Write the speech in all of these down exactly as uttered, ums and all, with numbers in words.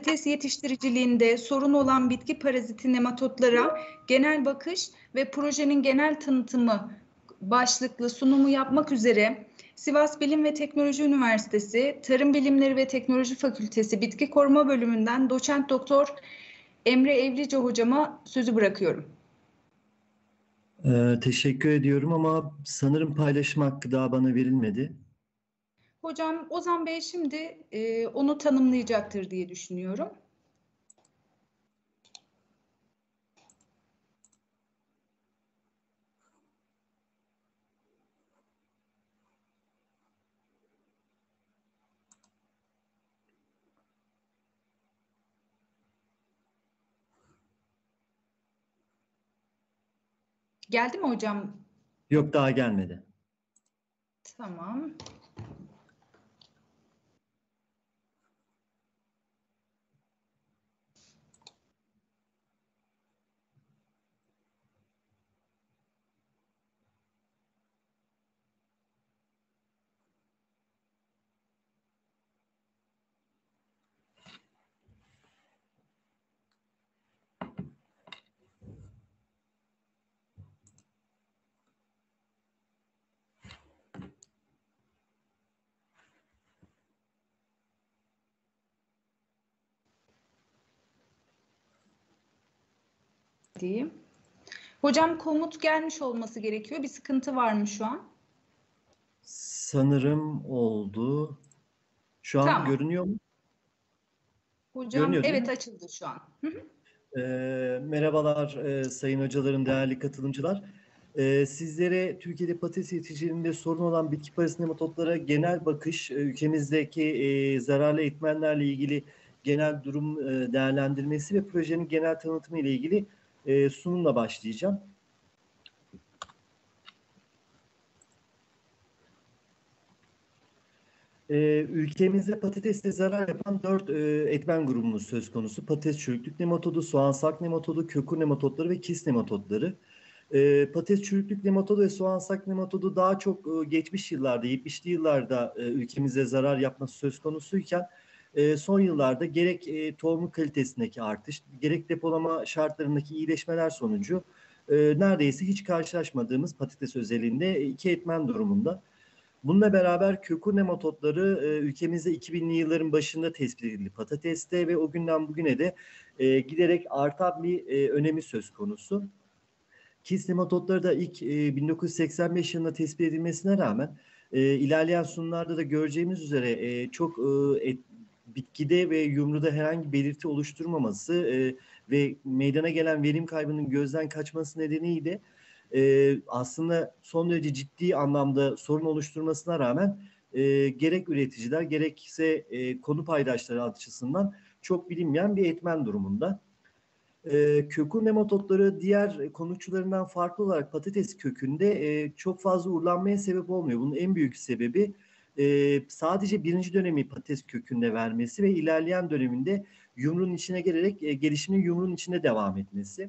patates yetiştiriciliğinde sorun olan bitki paraziti nematodlara genel bakış ve projenin genel tanıtımı başlıklı sunumu yapmak üzere Sivas Bilim ve Teknoloji Üniversitesi Tarım Bilimleri ve Teknoloji Fakültesi Bitki Koruma Bölümünden Doçent Doktor Emre Evlice hocama sözü bırakıyorum. Ee, teşekkür ediyorum ama sanırım paylaşım hakkı daha bana verilmedi. Hocam Ozan Bey şimdi e, onu tanımlayacaktır diye düşünüyorum. Geldi mi hocam? Yok, daha gelmedi. Tamam. Diyeyim. Hocam komut gelmiş olması gerekiyor. Bir sıkıntı var mı şu an? Sanırım oldu. Şu an Tamam. görünüyor mu? Hocam Görünüyor değil evet mi? açıldı şu an. Hı hı. Ee, merhabalar e, sayın hocalarım, değerli katılımcılar. Ee, sizlere Türkiye'de patates yetiştiriciliğinde sorun olan bitki parazit nematodlara genel bakış, e, ülkemizdeki e, zararlı etmenlerle ilgili genel durum e, değerlendirmesi ve projenin genel tanıtımı ile ilgili e, sunumla başlayacağım. Ee, ülkemizde patateste zarar yapan dört e, etmen grubumuz söz konusu. Patates çürüklük nematodu, soğansak nematodu, kökür nematodları ve kis nematodları. Ee, patates çürüklük nematodu ve soğansak nematodu daha çok e, geçmiş yıllarda, yetmişli yıllarda e, ülkemize zarar yapması söz konusuyken e, son yıllarda gerek e, tohumun kalitesindeki artış, gerek depolama şartlarındaki iyileşmeler sonucu e, neredeyse hiç karşılaşmadığımız patates özelinde iki etmen durumunda. Bununla beraber kökür nematodları e, ülkemizde iki binli yılların başında tespit edildi patateste ve o günden bugüne de e, giderek artan bir e, önemi söz konusu. Kis nematodları da ilk e, bin dokuz yüz seksen beş yılında tespit edilmesine rağmen e, ilerleyen sunumlarda da göreceğimiz üzere e, çok e, et, bitkide ve yumruda herhangi bir belirti oluşturmaması e, ve meydana gelen verim kaybının gözden kaçması nedeniyle e, aslında son derece ciddi anlamda sorun oluşturmasına rağmen e, gerek üreticiler gerekse e, konu paydaşları açısından çok bilinmeyen bir etmen durumunda. E, kökür nematodları diğer konukçularından farklı olarak patates kökünde e, çok fazla uğurlanmaya sebep olmuyor. Bunun en büyük sebebi e, sadece birinci dönemi patates kökünde vermesi ve ilerleyen döneminde yumruğun içine gelerek e, gelişimin yumruğun içinde devam etmesi.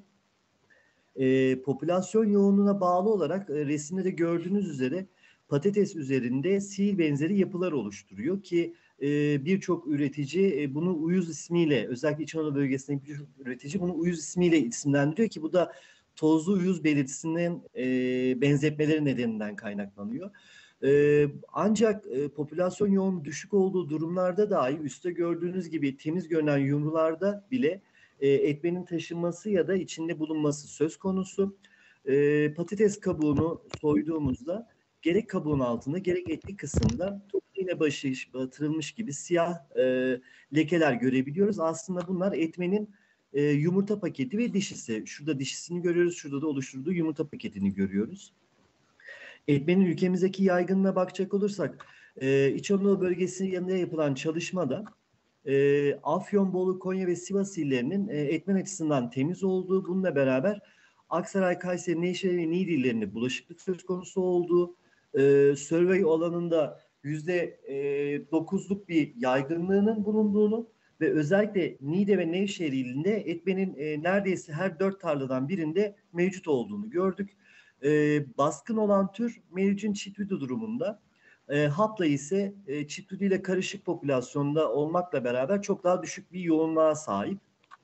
E, popülasyon yoğunluğuna bağlı olarak e, resimde de gördüğünüz üzere patates üzerinde sil benzeri yapılar oluşturuyor ki e, birçok üretici e, bunu uyuz ismiyle, özellikle İç Anadolu bölgesindeki birçok üretici bunu uyuz ismiyle isimlendiriyor ki bu da tozlu uyuz belirtisinin e, benzetmeleri nedeninden kaynaklanıyor. E, ancak e, popülasyon yoğunluğu düşük olduğu durumlarda dahi üstte gördüğünüz gibi temiz görünen yumrularda bile e, etmenin taşınması ya da içinde bulunması söz konusu. E, patates kabuğunu soyduğumuzda gerek kabuğun altında gerek etli kısımda top iğne başı batırılmış gibi siyah e, lekeler görebiliyoruz. Aslında bunlar etmenin e, yumurta paketi ve dişisi. Şurada dişisini görüyoruz, şurada da oluşturduğu yumurta paketini görüyoruz. Etmenin ülkemizdeki yaygınlığına bakacak olursak e, İç Anadolu bölgesinin yanında yapılan çalışmada e, Afyon, Bolu, Konya ve Sivas illerinin e, etmen açısından temiz olduğu, bununla beraber Aksaray, Kayseri, Nevşehir ve Niğde illerinde bulaşıklık söz konusu olduğu, e, survey alanında yüzde dokuzluk bir yaygınlığının bulunduğunu ve özellikle Niğde ve Nevşehir ilinde etmenin e, neredeyse her dört tarladan birinde mevcut olduğunu gördük. E, baskın olan tür Merican çitvidu durumunda. E, hapla ise e, çiftli ile karışık popülasyonda olmakla beraber çok daha düşük bir yoğunluğa sahip.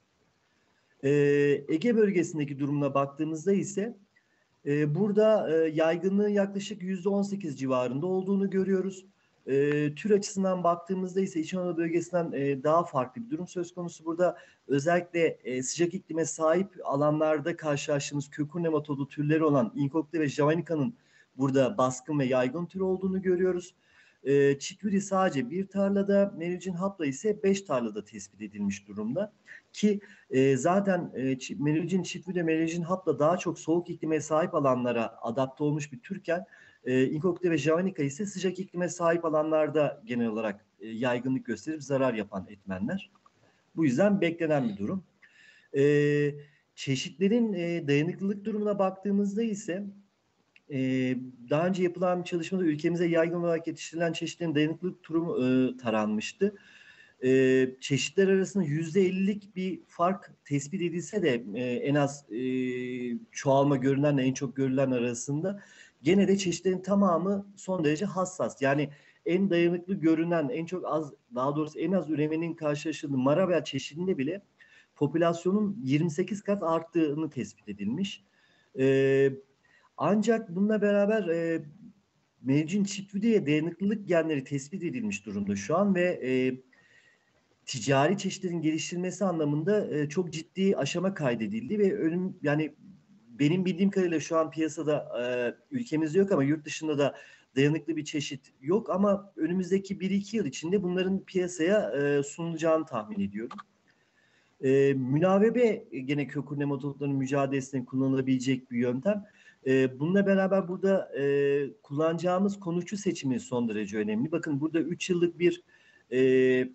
E, Ege bölgesindeki durumuna baktığımızda ise e, burada e, yaygınlığı yaklaşık yüzde on sekiz civarında olduğunu görüyoruz. E, tür açısından baktığımızda ise İç Anadolu bölgesinden e, daha farklı bir durum söz konusu. Burada özellikle e, sıcak iklime sahip alanlarda karşılaştığımız kökür nematodu türleri olan Incokte ve Javanica'nın burada baskın ve yaygın tür olduğunu görüyoruz. E, Çituri sadece bir tarlada, Merilcin hapla ise beş tarlada tespit edilmiş durumda. Ki e, zaten e, Merilcin çitvi ve Merilcin hapla daha çok soğuk iklime sahip alanlara adapte olmuş bir türken e, Incokte ve Javanica ise sıcak iklime sahip alanlarda genel olarak e, yaygınlık gösterip zarar yapan etmenler. Bu yüzden beklenen bir durum. E, Çeşitlerin e, dayanıklılık durumuna baktığımızda ise ee, daha önce yapılan bir çalışmada ülkemize yaygın olarak yetiştirilen çeşitlerin dayanıklılık durumu e, taranmıştı. Ee, çeşitler arasında yüzde ellilik bir fark tespit edilse de e, en az e, çoğalma görülenle en çok görülen arasında gene de çeşitlerin tamamı son derece hassas. Yani en dayanıklı görünen, en çok az, daha doğrusu en az üremenin karşılaşıldığı Marabel çeşidinde bile popülasyonun yirmi sekiz kat arttığını tespit edilmiş. Ee, Ancak bununla beraber e, mevcut çiftliğe dayanıklılık genleri tespit edilmiş durumda şu an ve e, ticari çeşitlerin geliştirilmesi anlamında e, çok ciddi aşama kaydedildi ve önüm yani benim bildiğim kadarıyla şu an piyasada e, ülkemizde yok ama yurt dışında da dayanıklı bir çeşit yok ama önümüzdeki bir iki yıl içinde bunların piyasaya e, sunulacağını tahmin ediyorum. E, münavebe gene kökür nematodların mücadelesine kullanılabilecek bir yöntem. E, bununla beraber burada e, kullanacağımız konuşçu seçimi son derece önemli. Bakın burada üç yıllık bir e,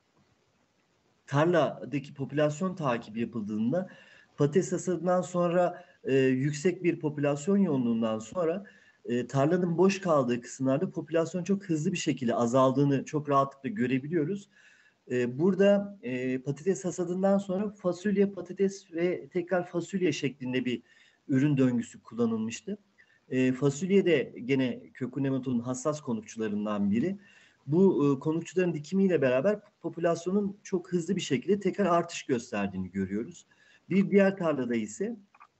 tarladaki popülasyon takibi yapıldığında patates hasadından sonra e, yüksek bir popülasyon yoğunluğundan sonra e, tarlanın boş kaldığı kısımlarda popülasyon çok hızlı bir şekilde azaldığını çok rahatlıkla görebiliyoruz. E, burada e, patates hasadından sonra fasulye, patates ve tekrar fasulye şeklinde bir ürün döngüsü kullanılmıştı. E, fasulye de gene kökün nematodun hassas konukçularından biri. Bu e, konukçuların dikimiyle beraber popülasyonun çok hızlı bir şekilde tekrar artış gösterdiğini görüyoruz. Bir diğer tarlada ise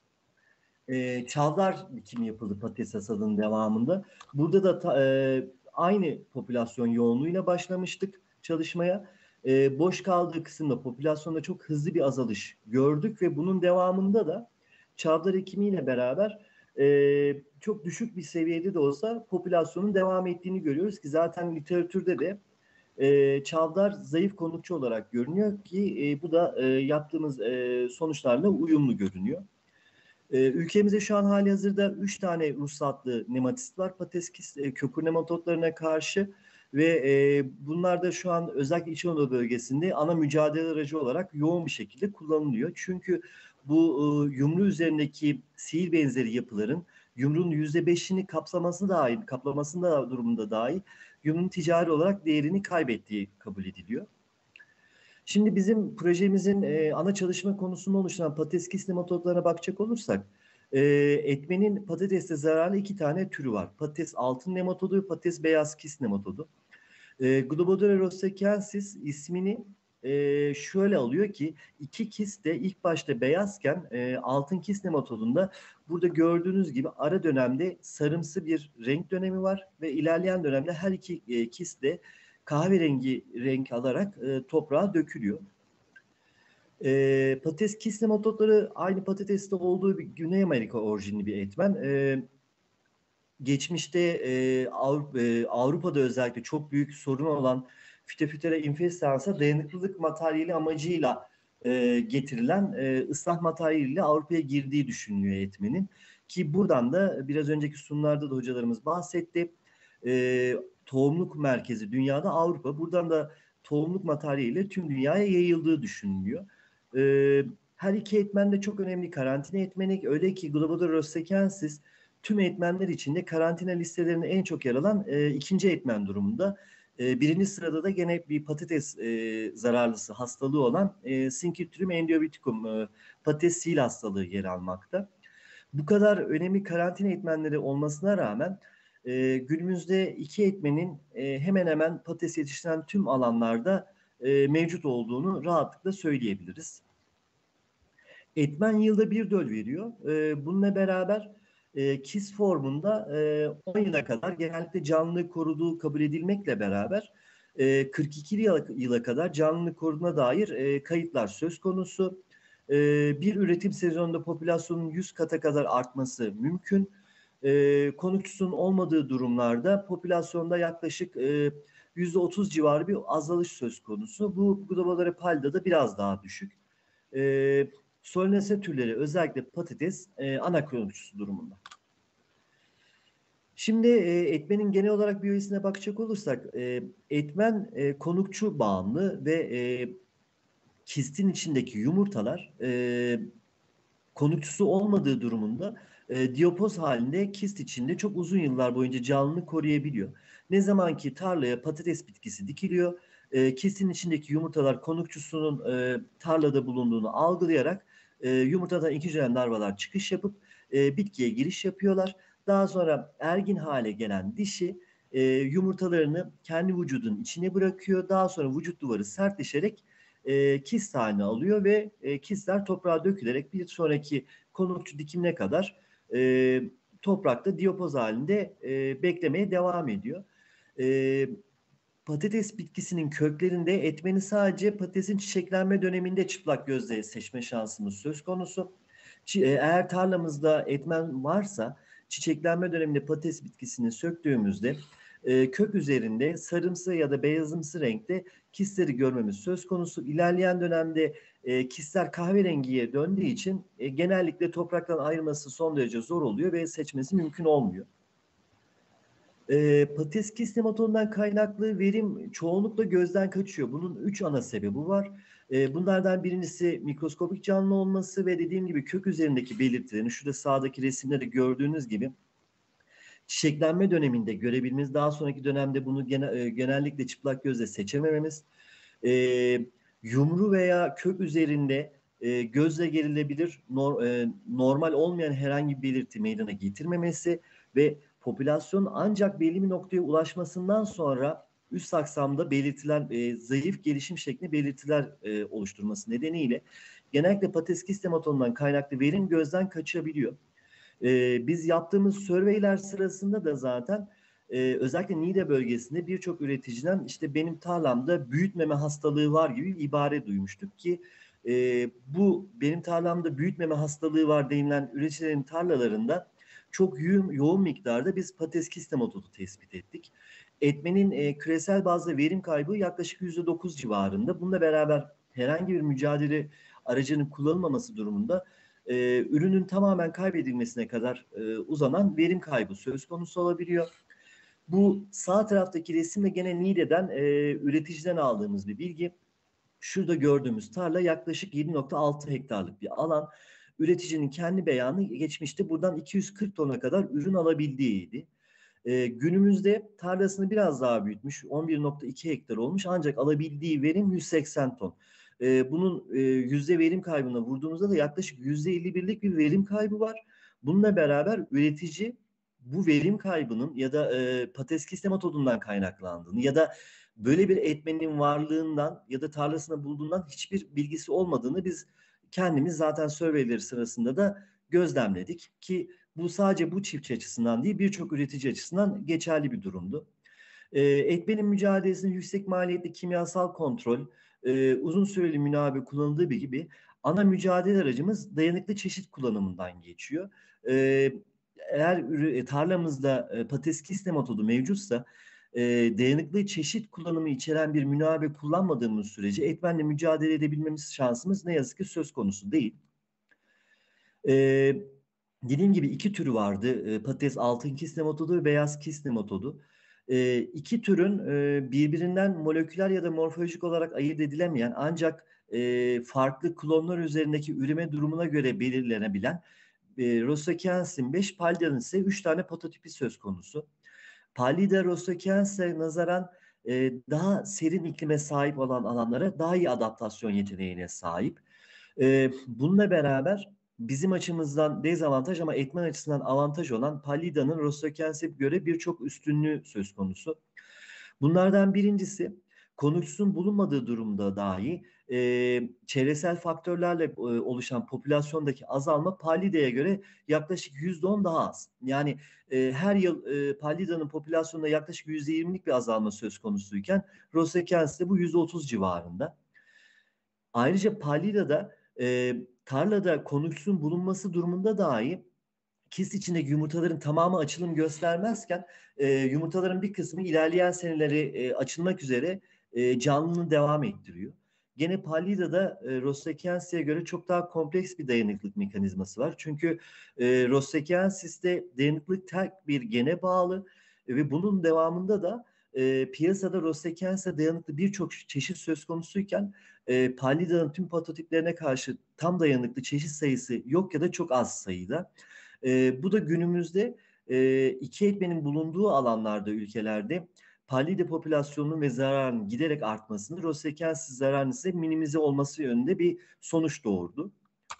e, çavdar dikimi yapıldı patates hasadının devamında. Burada da ta, e, aynı popülasyon yoğunluğuyla başlamıştık çalışmaya. E, boş kaldığı kısımda popülasyonda çok hızlı bir azalış gördük ve bunun devamında da çavdar ekimiyle beraber e, çok düşük bir seviyede de olsa popülasyonun devam ettiğini görüyoruz ki zaten literatürde de e, çavdar zayıf konukçu olarak görünüyor ki e, bu da e, yaptığımız e, sonuçlarla uyumlu görünüyor. E, ülkemizde şu an hali hazırda üç tane ruhsatlı nematist var patates e, kökür nematodlarına karşı ve e, bunlar da şu an özellikle İç Anadolu bölgesinde ana mücadele aracı olarak yoğun bir şekilde kullanılıyor. Çünkü bu e, yumru üzerindeki sihir benzeri yapıların yumruğun yüzde beşini kapsaması dahi, kaplamasında durumunda dahi yumruğun ticari olarak değerini kaybettiği kabul ediliyor. Şimdi bizim projemizin e, ana çalışma konusunda oluşan patates kis nematodlarına bakacak olursak e, etmenin patateste zararlı iki tane türü var. Patates altın nematodu ve patates beyaz kis nematodu. E, Globodora rosacensis ismini e, şöyle alıyor ki iki kis de ilk başta beyazken e, altın kis nematodunda burada gördüğünüz gibi ara dönemde sarımsı bir renk dönemi var ve ilerleyen dönemde her iki e, kis de kahverengi renk alarak e, toprağa dökülüyor. E, patates kis nematodları aynı patateste olduğu bir Güney Amerika orijinli bir etmen. E, geçmişte e, Avrupa, e, Avrupa'da özellikle çok büyük sorun olan Phytophthora infestans'a dayanıklılık materyali amacıyla e, getirilen e, ıslah materyaliyle Avrupa'ya girdiği düşünülüyor etmenin. Ki buradan da biraz önceki sunumlarda da hocalarımız bahsetti. E, tohumluk merkezi dünyada Avrupa. Buradan da tohumluk materyaliyle tüm dünyaya yayıldığı düşünülüyor. E, her iki etmen de çok önemli karantina etmeni. Öyle ki Globodora rosacensis tüm etmenler içinde karantina listelerinde en çok yer alan e, ikinci etmen durumunda. E, birinci sırada da gene bir patates e, zararlısı hastalığı olan e, Syngiptium endobioticum e, patates sil hastalığı yer almakta. Bu kadar önemli karantina etmenleri olmasına rağmen E, günümüzde iki etmenin e, hemen hemen patates yetiştiren tüm alanlarda e, mevcut olduğunu rahatlıkla söyleyebiliriz. Etmen yılda bir döl veriyor. E, bununla beraber e, kis formunda e, on yıla kadar genellikle canlılığı koruduğu kabul edilmekle beraber e, kırk iki yıla, yıla kadar canlılığı koruduğuna dair e, kayıtlar söz konusu. E, bir üretim sezonunda popülasyonun yüz kata kadar artması mümkün. E, konukçusunun olmadığı durumlarda popülasyonda yaklaşık e, yüzde otuz civarı bir azalış söz konusu. Bu globalare palda da biraz daha düşük. E, Solanacea türleri özellikle patates e, ana konukçusu durumunda. Şimdi e, etmenin genel olarak biyolojisine bakacak olursak e, etmen e, konukçu bağımlı ve e, kistin içindeki yumurtalar e, konukçusu olmadığı durumunda e, diyopoz halinde kist içinde çok uzun yıllar boyunca canlılığını koruyabiliyor. Ne zaman ki tarlaya patates bitkisi dikiliyor, e, kistin içindeki yumurtalar konukçusunun e, tarlada bulunduğunu algılayarak e, yumurtadan iki hücreli larvalar çıkış yapıp e, bitkiye giriş yapıyorlar. Daha sonra ergin hale gelen dişi e, yumurtalarını kendi vücudunun içine bırakıyor. Daha sonra vücut duvarı sertleşerek e, kist haline alıyor ve e, kistler toprağa dökülerek bir sonraki konukçu dikimine kadar e, toprakta diyopoz halinde e, beklemeye devam ediyor. E, Patates bitkisinin köklerinde etmeni sadece patatesin çiçeklenme döneminde çıplak gözle seçme şansımız söz konusu. Eğer tarlamızda etmen varsa çiçeklenme döneminde patates bitkisini söktüğümüzde e, kök üzerinde sarımsı ya da beyazımsı renkte kistleri görmemiz söz konusu. İlerleyen dönemde e, kistler kahverengiye döndüğü için e, genellikle topraktan ayırması son derece zor oluyor ve seçmesi mümkün olmuyor. E, patates kist nematodundan kaynaklı verim çoğunlukla gözden kaçıyor. Bunun üç ana sebebi var. E, bunlardan birincisi mikroskopik canlı olması ve dediğim gibi kök üzerindeki belirtilerini şurada sağdaki resimlerde gördüğünüz gibi çiçeklenme döneminde görebilmemiz, daha sonraki dönemde bunu gene, e, genellikle çıplak gözle seçemememiz, e, yumru veya kök üzerinde e, gözle gerilebilir nor, e, normal olmayan herhangi bir belirti meydana getirmemesi ve popülasyon ancak belli bir noktaya ulaşmasından sonra üst saksamda belirtiler, e, zayıf gelişim şeklinde belirtiler e, oluşturması nedeniyle genellikle patates kist hematonundan kaynaklı verim gözden kaçabiliyor. E, biz yaptığımız surveyler sırasında da zaten e, özellikle Niğde bölgesinde birçok üreticiden işte benim tarlamda büyütmeme hastalığı var gibi bir ibare duymuştuk ki e, bu benim tarlamda büyütmeme hastalığı var denilen üreticilerin tarlalarında çok yoğun, yoğun miktarda biz patates kist nematodu tespit ettik. Etmenin e, küresel bazda verim kaybı yaklaşık yüzde dokuz civarında. Bununla beraber herhangi bir mücadele aracının kullanılmaması durumunda e, ürünün tamamen kaybedilmesine kadar e, uzanan verim kaybı söz konusu olabiliyor. Bu sağ taraftaki resimde gene Niğde'den e, üreticiden aldığımız bir bilgi. Şurada gördüğümüz tarla yaklaşık yedi nokta altı hektarlık bir alan. Üreticinin kendi beyanı geçmişte buradan iki yüz kırk tona kadar ürün alabildiğiydi. E, günümüzde tarlasını biraz daha büyütmüş, on bir nokta iki hektar olmuş ancak alabildiği verim yüz seksen ton. E, bunun e, yüzde verim kaybına vurduğumuzda da yaklaşık yüzde elli birlik bir verim kaybı var. Bununla beraber üretici bu verim kaybının ya da e, patates kist nematodundan kaynaklandığını ya da böyle bir etmenin varlığından ya da tarlasında bulduğundan hiçbir bilgisi olmadığını biz kendimiz zaten surveyleri sırasında da gözlemledik ki bu sadece bu çiftçi açısından değil birçok üretici açısından geçerli bir durumdu. E, etmenin mücadelesinde yüksek maliyetli kimyasal kontrol, e, uzun süreli münabebe kullanıldığı gibi ana mücadele aracımız dayanıklı çeşit kullanımından geçiyor. E, Eğer e, tarlamızda e, patates kist nematodu mevcutsa e, dayanıklı çeşit kullanımı içeren bir münabebe kullanmadığımız sürece etmenle mücadele edebilmemiz şansımız ne yazık ki söz konusu değil. E, Dediğim gibi iki türü vardı. E, patates altın kist nematodu ve beyaz kist nematodu. E, iki türün e, birbirinden moleküler ya da morfolojik olarak ayırt edilemeyen ancak e, farklı klonlar üzerindeki üreme durumuna göre belirlenebilen e, Rosaceans'in beş, Pallia'nın ise üç tane prototipi söz konusu. Pallida Rosaceans'e nazaran e, daha serin iklime sahip olan alanlara daha iyi adaptasyon yeteneğine sahip. E, bununla beraber bizim açımızdan dezavantaj ama etmen açısından avantaj olan Pallida'nın Rosaceens'e göre birçok üstünlüğü söz konusu. Bunlardan birincisi, konuksun bulunmadığı durumda dahi e, çevresel faktörlerle e, oluşan popülasyondaki azalma Pallida'ya göre yaklaşık yüzde on daha az. Yani e, her yıl e, Pallida'nın popülasyonunda yaklaşık yüzde yirmilik bir azalma söz konusuyken Rosaceens'te bu yüzde otuz civarında. Ayrıca Pallida'da e, tarlada konuksun bulunması durumunda dahi kist içindeki yumurtaların tamamı açılım göstermezken e, yumurtaların bir kısmı ilerleyen seneleri e, açılmak üzere e, canlılığını devam ettiriyor. Gene Pallida'da e, Rosaceensis'e göre çok daha kompleks bir dayanıklılık mekanizması var. Çünkü e, Rosaceensis'te dayanıklılık tek bir gene bağlı e, ve bunun devamında da e, piyasada Rosaceensis'e dayanıklı birçok çeşit söz konusuyken e, Pallida'nın tüm patotiplerine karşı tam dayanıklı çeşit sayısı yok ya da çok az sayıda. E, bu da günümüzde e, iki etmenin bulunduğu alanlarda, ülkelerde Pallida popülasyonunun ve zararının giderek artmasını, Rosaceensis zararının ise minimize olması yönünde bir sonuç doğurdu.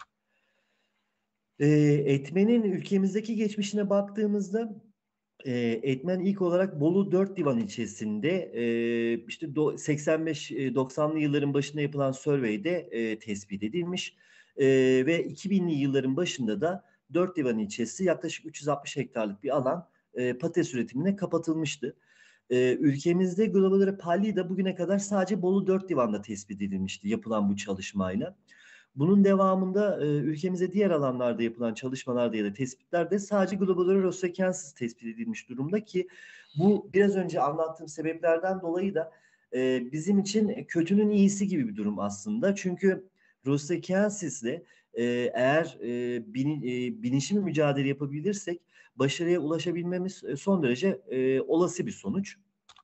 E, etmenin ülkemizdeki geçmişine baktığımızda e, Etmen ilk olarak Bolu dört Divan ilçesinde e, işte seksen beş doksanlı yılların başında yapılan survey'de e, tespit edilmiş e, ve iki binli yılların başında da dört Divan ilçesi yaklaşık üç yüz altmış hektarlık bir alan e, patates üretimine kapatılmıştı. E, ülkemizde Global Pallida bugüne kadar sadece Bolu dört Divan'da tespit edilmişti yapılan bu çalışmayla. Bunun devamında e, ülkemize diğer alanlarda yapılan çalışmalarda ya da tespitlerde sadece Globalora rosacensis tespit edilmiş durumda ki bu biraz önce anlattığım sebeplerden dolayı da e, bizim için kötünün iyisi gibi bir durum aslında. Çünkü rosacensis ile e, eğer e, bin, e, bilinçli bir mücadele yapabilirsek başarıya ulaşabilmemiz e, son derece e, olası bir sonuç.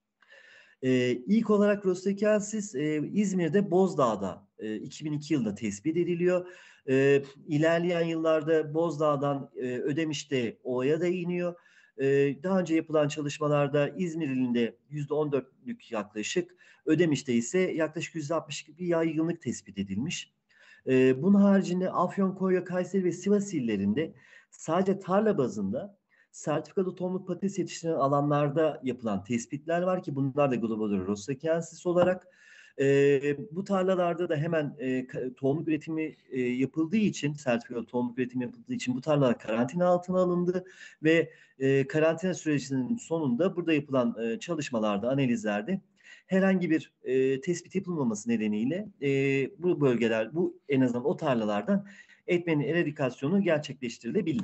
Ee, ilk olarak Rosaceensis e, İzmir'de Bozdağ'da e, iki bin iki yılında tespit ediliyor. E, ilerleyen yıllarda Bozdağ'dan e, Ödemiş'te O'ya da iniyor. E, daha önce yapılan çalışmalarda İzmir ilinde yüzde on dörtlük yaklaşık, Ödemiş'te ise yaklaşık yüzde altmışlık bir yaygınlık tespit edilmiş. E, bunun haricinde Afyon, Konya, Kayseri ve Sivas illerinde sadece tarla bazında sertifikalı tohumluk patates yetiştiren alanlarda yapılan tespitler var ki bunlar da Global Rosaceensis olarak e, bu tarlalarda da hemen e, tohumluk üretimi e, yapıldığı için, sertifikalı tohumluk üretimi yapıldığı için bu tarlalar karantina altına alındı ve e, karantina sürecinin sonunda burada yapılan e, çalışmalarda, analizlerde herhangi bir e, tespit yapılmaması nedeniyle e, bu bölgeler, bu en azından o tarlalardan etmenin eradikasyonu gerçekleştirilebildi.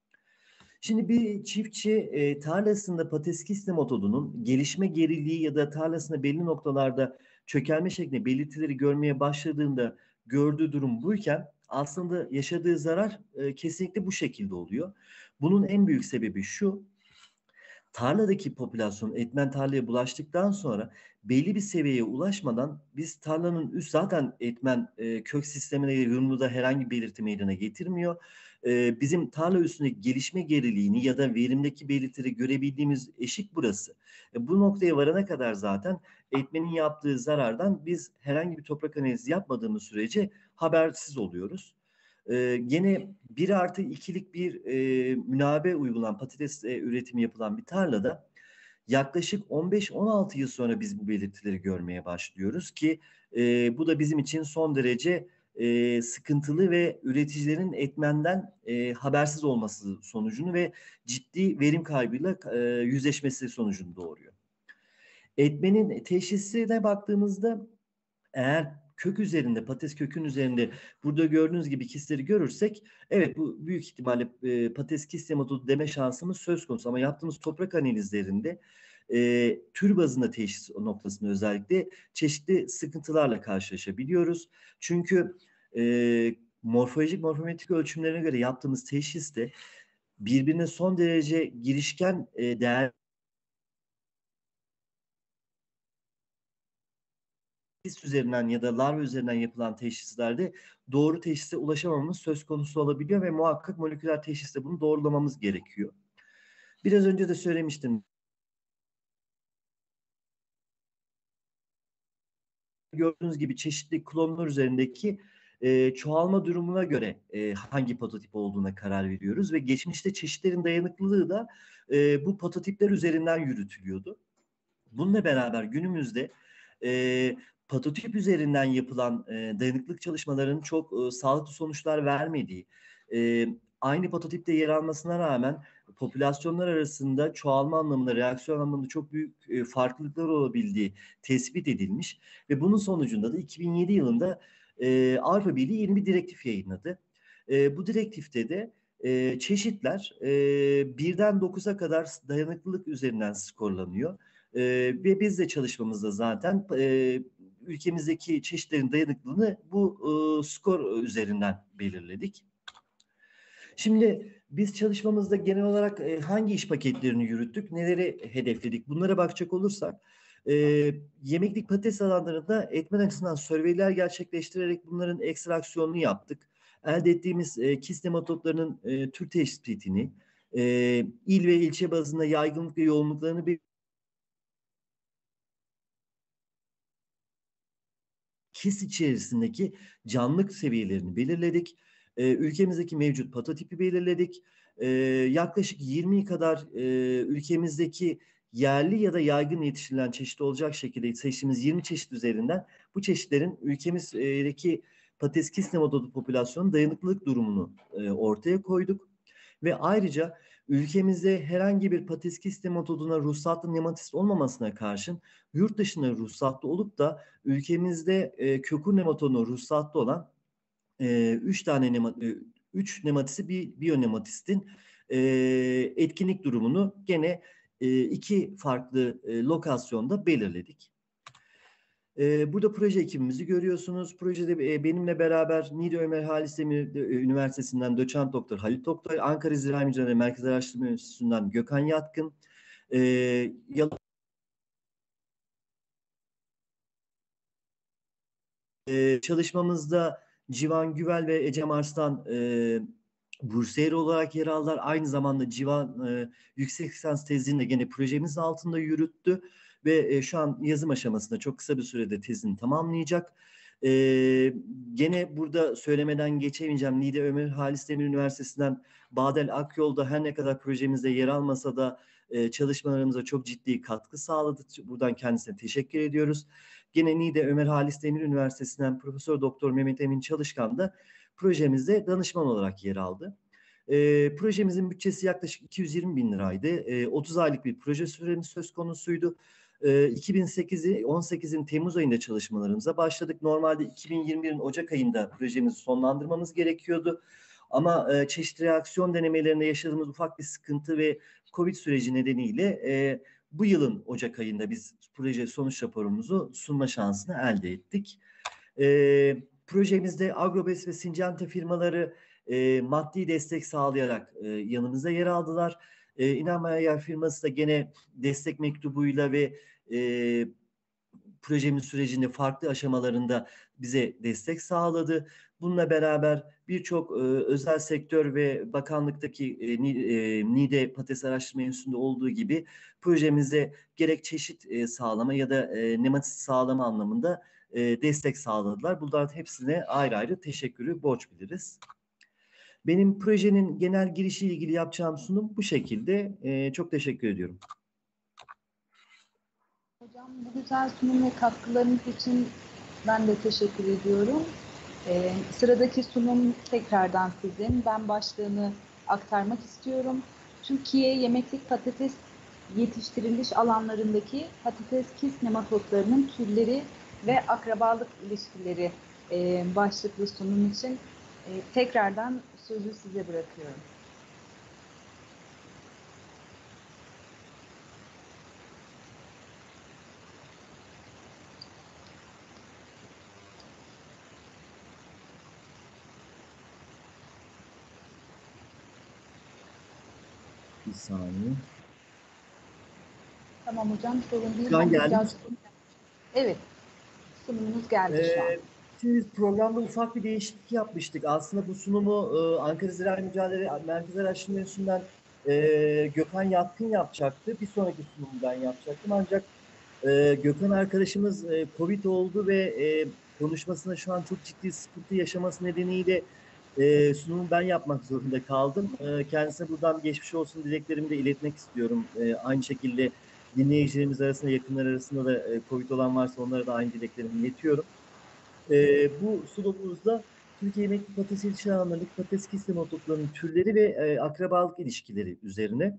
Şimdi bir çiftçi e, tarlasında patates metodunun gelişme geriliği ya da tarlasında belli noktalarda çökelme şeklinde belirtileri görmeye başladığında gördüğü durum buyken aslında yaşadığı zarar e, kesinlikle bu şekilde oluyor. Bunun en büyük sebebi şu: tarladaki popülasyon etmen tarlaya bulaştıktan sonra belli bir seviyeye ulaşmadan biz tarlanın üst zaten etmen e, kök sistemine yorumluda herhangi bir belirti meydana getirmiyor. E, bizim tarla üstündeki gelişme geriliğini ya da verimdeki belirtileri görebildiğimiz eşik burası. E, bu noktaya varana kadar zaten etmenin yaptığı zarardan biz herhangi bir toprak analizi yapmadığımız sürece habersiz oluyoruz. Ee, gene bir artı ikilik bir e, münabe uygulan patates e, üretimi yapılan bir tarlada yaklaşık on beş on altı yıl sonra biz bu belirtileri görmeye başlıyoruz ki e, bu da bizim için son derece e, sıkıntılı ve üreticilerin etmenden e, habersiz olması sonucunu ve ciddi verim kaybıyla e, yüzleşmesi sonucunu doğuruyor. Etmenin teşhisine baktığımızda eğer kök üzerinde, patates kökün üzerinde burada gördüğünüz gibi kistleri görürsek evet bu büyük ihtimalle e, patates kist nematodu deme şansımız söz konusu ama yaptığımız toprak analizlerinde e, tür bazında teşhis noktasında özellikle çeşitli sıkıntılarla karşılaşabiliyoruz. Çünkü e, morfolojik morfometrik ölçümlerine göre yaptığımız teşhiste birbirine son derece girişken e, değer kist üzerinden ya da larva üzerinden yapılan teşhislerde doğru teşhise ulaşamamamız söz konusu olabiliyor ve muhakkak moleküler teşhiste bunu doğrulamamız gerekiyor. Biraz önce de söylemiştim. Gördüğünüz gibi çeşitli klonlar üzerindeki e, çoğalma durumuna göre e, hangi patotip olduğuna karar veriyoruz ve geçmişte çeşitlerin dayanıklılığı da e, bu patotipler üzerinden yürütülüyordu. Bununla beraber günümüzde e, patotip üzerinden yapılan e, dayanıklılık çalışmalarının çok e, sağlıklı sonuçlar vermediği, e, aynı patotipte yer almasına rağmen popülasyonlar arasında çoğalma anlamında, reaksiyon anlamında çok büyük e, farklılıklar olabildiği tespit edilmiş ve bunun sonucunda da iki bin yedi yılında e, Avrupa Birliği yeni bir direktif yayınladı. E, bu direktifte de e, çeşitler e, birden dokuza kadar dayanıklılık üzerinden skorlanıyor. E, ve biz de çalışmamızda zaten e, ülkemizdeki çeşitlerin dayanıklılığını bu e, skor üzerinden belirledik. Şimdi biz çalışmamızda genel olarak e, hangi iş paketlerini yürüttük, neleri hedefledik? Bunlara bakacak olursak, e, yemeklik patates alanlarında etmen açısından sörveyler gerçekleştirerek bunların ekstraksiyonunu yaptık. Elde ettiğimiz e, kist nematodlarının e, tür tespitini, e, il ve ilçe bazında yaygınlık ve yoğunluklarını bir kist içerisindeki canlılık seviyelerini belirledik. E, ülkemizdeki mevcut patotipi belirledik. E, yaklaşık yirmi kadar e, ülkemizdeki yerli ya da yaygın yetiştirilen çeşit olacak şekilde seçtiğimiz yirmi çeşit üzerinden bu çeşitlerin ülkemizdeki patates kist nematodu popülasyonunun dayanıklılık durumunu e, ortaya koyduk. Ve ayrıca ülkemizde herhangi bir patates kist nematoduna ruhsatlı nematist olmamasına karşın yurt dışında ruhsatlı olup da ülkemizde e, kökür nematoduna ruhsatlı olan e, üç tane nema, e, üç nematisi bir biyonematistin e, etkinlik durumunu gene e, iki farklı e, lokasyonda belirledik. Ee, burada proje ekibimizi görüyorsunuz. Projede e, benimle beraber Niğde Ömer Halis Demir e, Üniversitesi'nden doçent doktor Halit Oktay, Ankara Ziraat Mücadele Merkez Araştırma Enstitüsü'nden Gökhan Yatkın, e, Yal- e, çalışmamızda Civan Güvel ve Ecem Arslan e, Bursiyer olarak yer aldılar. Aynı zamanda Civan e, yüksek lisans tezini de gene projemizin altında yürüttü ve e, şu an yazım aşamasında çok kısa bir sürede tezini tamamlayacak. E, Gene burada söylemeden geçemeyeceğim. Niğde Ömer Halis Demir Üniversitesi'nden Badel Akyol da her ne kadar projemizde yer almasa da e, çalışmalarımıza çok ciddi katkı sağladı. Buradan kendisine teşekkür ediyoruz. Gene Niğde Ömer Halis Demir Üniversitesi'nden Profesör Doktor Mehmet Emin Çalışkan da projemizde danışman olarak yer aldı. E, projemizin bütçesi yaklaşık iki yüz yirmi bin liraydı. E, otuz aylık bir proje süremiz söz konusuydu. E, iki bin on sekizin Temmuz ayında çalışmalarımıza başladık. Normalde iki bin yirmi birin Ocak ayında projemizi sonlandırmamız gerekiyordu. Ama e, çeşitli reaksiyon denemelerinde yaşadığımız ufak bir sıkıntı ve Covid süreci nedeniyle e, bu yılın Ocak ayında biz proje sonuç raporumuzu sunma şansını elde ettik. E, projemizde Agrobes ve Syngenta firmaları e, maddi destek sağlayarak e, yanımızda yer aldılar. E, İnanmayan firması da gene destek mektubuyla ve e, projemiz sürecinde farklı aşamalarında bize destek sağladı. Bununla beraber birçok e, özel sektör ve bakanlıktaki e, e, Niğde Patates Araştırma Enstitüsü'nde olduğu gibi projemize gerek çeşit e, sağlama ya da e, nematist sağlama anlamında e, destek sağladılar. Bunların hepsine ayrı ayrı teşekkürü borç biliriz. Benim projenin genel girişiyle ilgili yapacağım sunum bu şekilde. E, çok teşekkür ediyorum. Hocam bu güzel sunum ve katkılarınız için ben de teşekkür ediyorum. Ee, sıradaki sunum tekrardan sizin. Ben başlığını aktarmak istiyorum. Türkiye yemeklik patates yetiştiriliş alanlarındaki patates kist nematodlarının türleri ve akrabalık ilişkileri e, başlıklı sunum için e, tekrardan sözü size bırakıyorum. Bir saniye. Tamam hocam, sorun değil. Şu an geldi. Biraz... Evet, sunumunuz geldi Ee, şu an. Şimdi biz programda ufak bir değişiklik yapmıştık. Aslında bu sunumu e, Ankara Ziraat Mücadele Merkez Araştırma Enstitüsü'nden e, Gökhan Yatkın yapacaktı. Bir sonraki sunumu ben yapacaktım. Ancak e, Gökhan arkadaşımız e, Covid oldu ve e, konuşmasında şu an çok ciddi sıkıntı yaşaması nedeniyle e, sunumu ben yapmak zorunda kaldım. E, kendisine buradan geçmiş olsun dileklerimi de iletmek istiyorum. E, aynı şekilde dinleyicilerimiz arasında, yakınlar arasında da e, COVID olan varsa onlara da aynı dileklerimi iletiyorum. E, bu sunumumuzda Türkiye Yemekli Patates İlçe Alanlarındaki patates kist nematodlarının türleri ve e, akrabalık ilişkileri üzerine.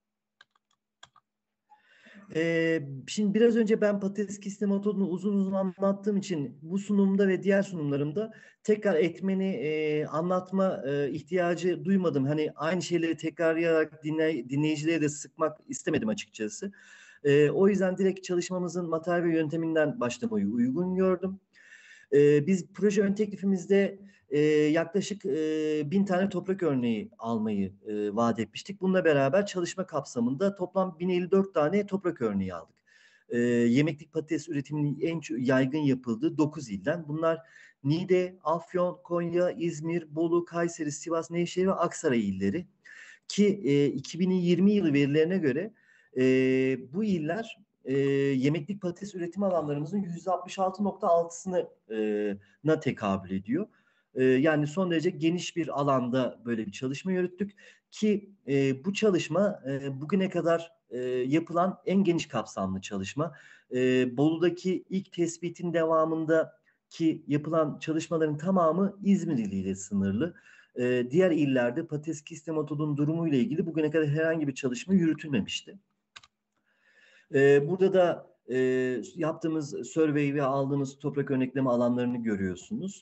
Ee, şimdi biraz önce ben patates kist nematodunu uzun uzun anlattığım için bu sunumda ve diğer sunumlarımda tekrar etmeni e, anlatma e, ihtiyacı duymadım. Hani aynı şeyleri tekrarlayarak dinley dinleyicileri de sıkmak istemedim açıkçası. E, o yüzden direkt çalışmamızın materyal ve yönteminden başlamayı uygun gördüm. E, biz proje ön teklifimizde e, yaklaşık e, bin tane toprak örneği almayı e, vaat etmiştik. Bununla beraber çalışma kapsamında toplam bin elli dört tane toprak örneği aldık. E, yemeklik patates üretiminin en yaygın yapıldığı dokuz ilden. Bunlar Niğde, Afyon, Konya, İzmir, Bolu, Kayseri, Sivas, Nevşehir ve Aksaray illeri. Ki e, iki bin yirmi yılı verilerine göre e, bu iller e, yemeklik patates üretim alanlarımızın yüzde altmış altı nokta altısına e, tekabül ediyor. E, yani son derece geniş bir alanda böyle bir çalışma yürüttük ki e, bu çalışma e, bugüne kadar e, yapılan en geniş kapsamlı çalışma. E, Bolu'daki ilk tespitin devamında ki yapılan çalışmaların tamamı İzmir iliyle sınırlı. Ee, diğer illerde patates kist nematodunun durumu ile ilgili bugüne kadar herhangi bir çalışma yürütülmemişti. Ee, burada da e, yaptığımız survey ve aldığımız toprak örnekleme alanlarını görüyorsunuz.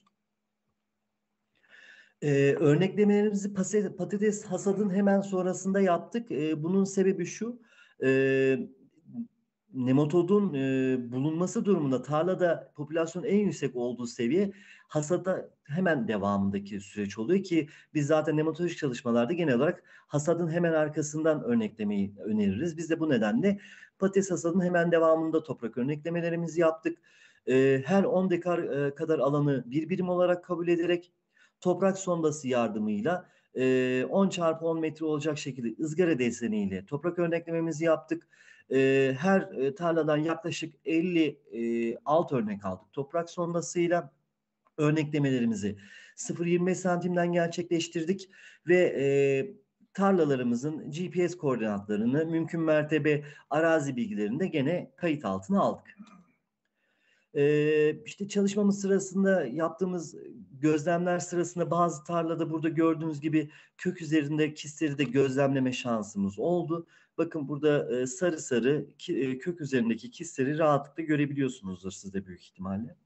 Ee, örneklemelerimizi patates hasadın hemen sonrasında yaptık. Ee, bunun sebebi şu, e, nematodun e, bulunması durumunda tarlada popülasyonun en yüksek olduğu seviye hasada hemen devamındaki süreç oluyor ki biz zaten nematolojik çalışmalarda genel olarak hasadın hemen arkasından örneklemeyi öneririz. Biz de bu nedenle patates hasadın hemen devamında toprak örneklemelerimizi yaptık. E, her on dekar e, kadar alanı bir birim olarak kabul ederek toprak sondası yardımıyla e, on çarpı on metre olacak şekilde ızgara deseniyle toprak örneklememizi yaptık. E, her e, tarladan yaklaşık elli e, alt örnek aldık toprak sondasıyla. Örneklemelerimizi sıfır virgül yirmi beş santimden gerçekleştirdik ve e, tarlalarımızın G P S koordinatlarını, mümkün mertebe arazi bilgilerini de gene kayıt altına aldık. Ee, işte çalışmamız sırasında yaptığımız gözlemler sırasında bazı tarlada burada gördüğünüz gibi kök üzerinde kistleri de gözlemleme şansımız oldu. Bakın burada e, sarı sarı ki, e, kök üzerindeki kistleri rahatlıkla görebiliyorsunuzdur siz de büyük ihtimalle.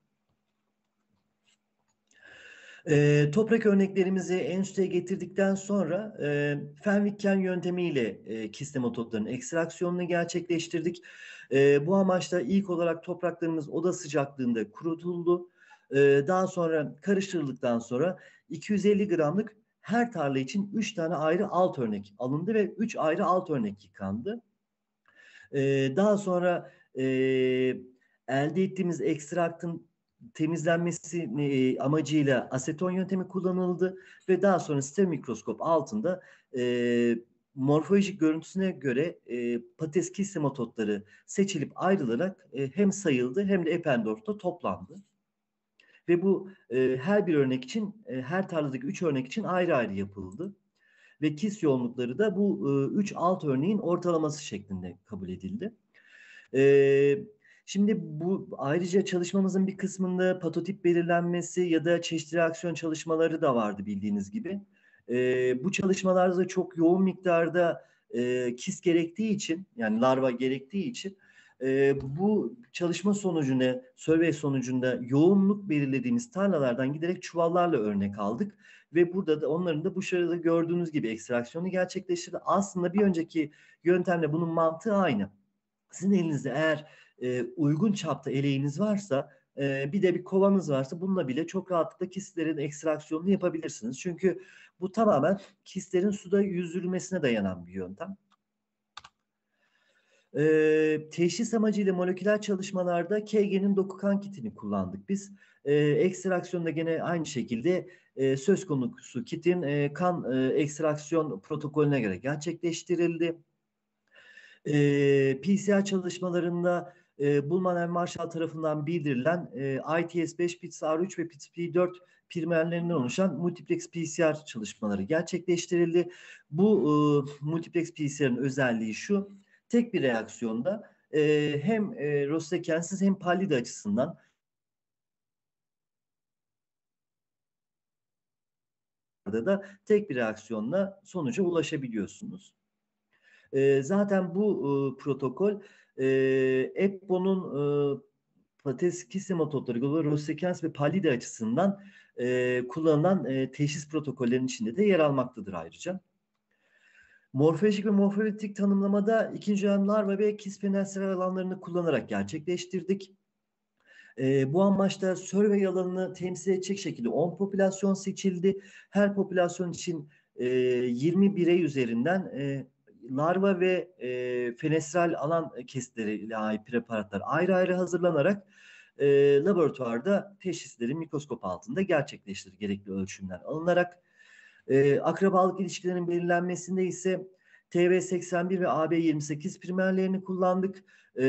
E, toprak örneklerimizi enstitüye getirdikten sonra e, Fenwick-Ken yöntemiyle e, kist nematodlarının ekstraksiyonunu gerçekleştirdik. E, bu amaçla ilk olarak topraklarımız oda sıcaklığında kurutuldu. E, daha sonra karıştırıldıktan sonra iki yüz elli gramlık her tarla için üç tane ayrı alt örnek alındı ve üç ayrı alt örnek yıkandı. E, daha sonra e, elde ettiğimiz ekstraktın temizlenmesi e, amacıyla aseton yöntemi kullanıldı ve daha sonra stereo mikroskop altında e, morfolojik görüntüsüne göre e, patates kist nematodları seçilip ayrılarak e, hem sayıldı hem de Eppendorf'ta toplandı. Ve bu e, her bir örnek için, e, her tarladaki üç örnek için ayrı ayrı yapıldı. Ve kist yoğunlukları da bu e, üç alt örneğin ortalaması şeklinde kabul edildi. Evet. Şimdi bu ayrıca çalışmamızın bir kısmında patotip belirlenmesi ya da çeşitli reaksiyon çalışmaları da vardı bildiğiniz gibi. Ee, bu çalışmalarda çok yoğun miktarda e, kist gerektiği için yani larva gerektiği için e, bu çalışma sonucunda, survey sonucunda yoğunluk belirlediğimiz tarlalardan giderek çuvallarla örnek aldık. Ve burada da onların da bu şurada gördüğünüz gibi ekstraksiyonu gerçekleştirdi. Aslında bir önceki yöntemle bunun mantığı aynı. Sizin elinizde eğer e, uygun çapta eleğiniz varsa e, bir de bir kovanız varsa bununla bile çok rahatlıkla kistlerin ekstraksiyonunu yapabilirsiniz. Çünkü bu tamamen kistlerin suda yüzdürülmesine dayanan bir yöntem. E, teşhis amacıyla moleküler çalışmalarda K G'nin doku kan kitini kullandık biz. E, ekstraksiyonda gene aynı şekilde e, söz konusu kitin e, kan e, ekstraksiyon protokolüne göre gerçekleştirildi. E, P C R çalışmalarında e, Bulman ve Marshall tarafından bildirilen e, I T S beş, P I T S R üç ve P I T S P dört primerlerinden oluşan multiplex P C R çalışmaları gerçekleştirildi. Bu e, multiplex P C R'ın özelliği şu: tek bir reaksiyonda e, hem e, rostekensiz hem pallide açısından da tek bir reaksiyonla sonuca ulaşabiliyorsunuz. E, zaten bu e, protokol e, E P B O'nun e, patates kis nematodları, global rosekens ve pallide açısından e, kullanılan e, teşhis protokollerinin içinde de yer almaktadır ayrıca. Morfolojik ve morfolitik tanımlamada ikinci dönem larva ve kis penetrasyon alanlarını kullanarak gerçekleştirdik. E, bu amaçla survey alanını temsil edecek şekilde on popülasyon seçildi. Her popülasyon için e, yirmi birey üzerinden e, larva ve e, fenestral alan kesitleriyle ait preparatlar ayrı ayrı hazırlanarak e, laboratuvarda teşhisleri mikroskop altında gerçekleştirir, gerekli ölçümler alınarak. E, akrabalık ilişkilerinin belirlenmesinde ise T V seksen bir ve A B yirmi sekiz primerlerini kullandık. E,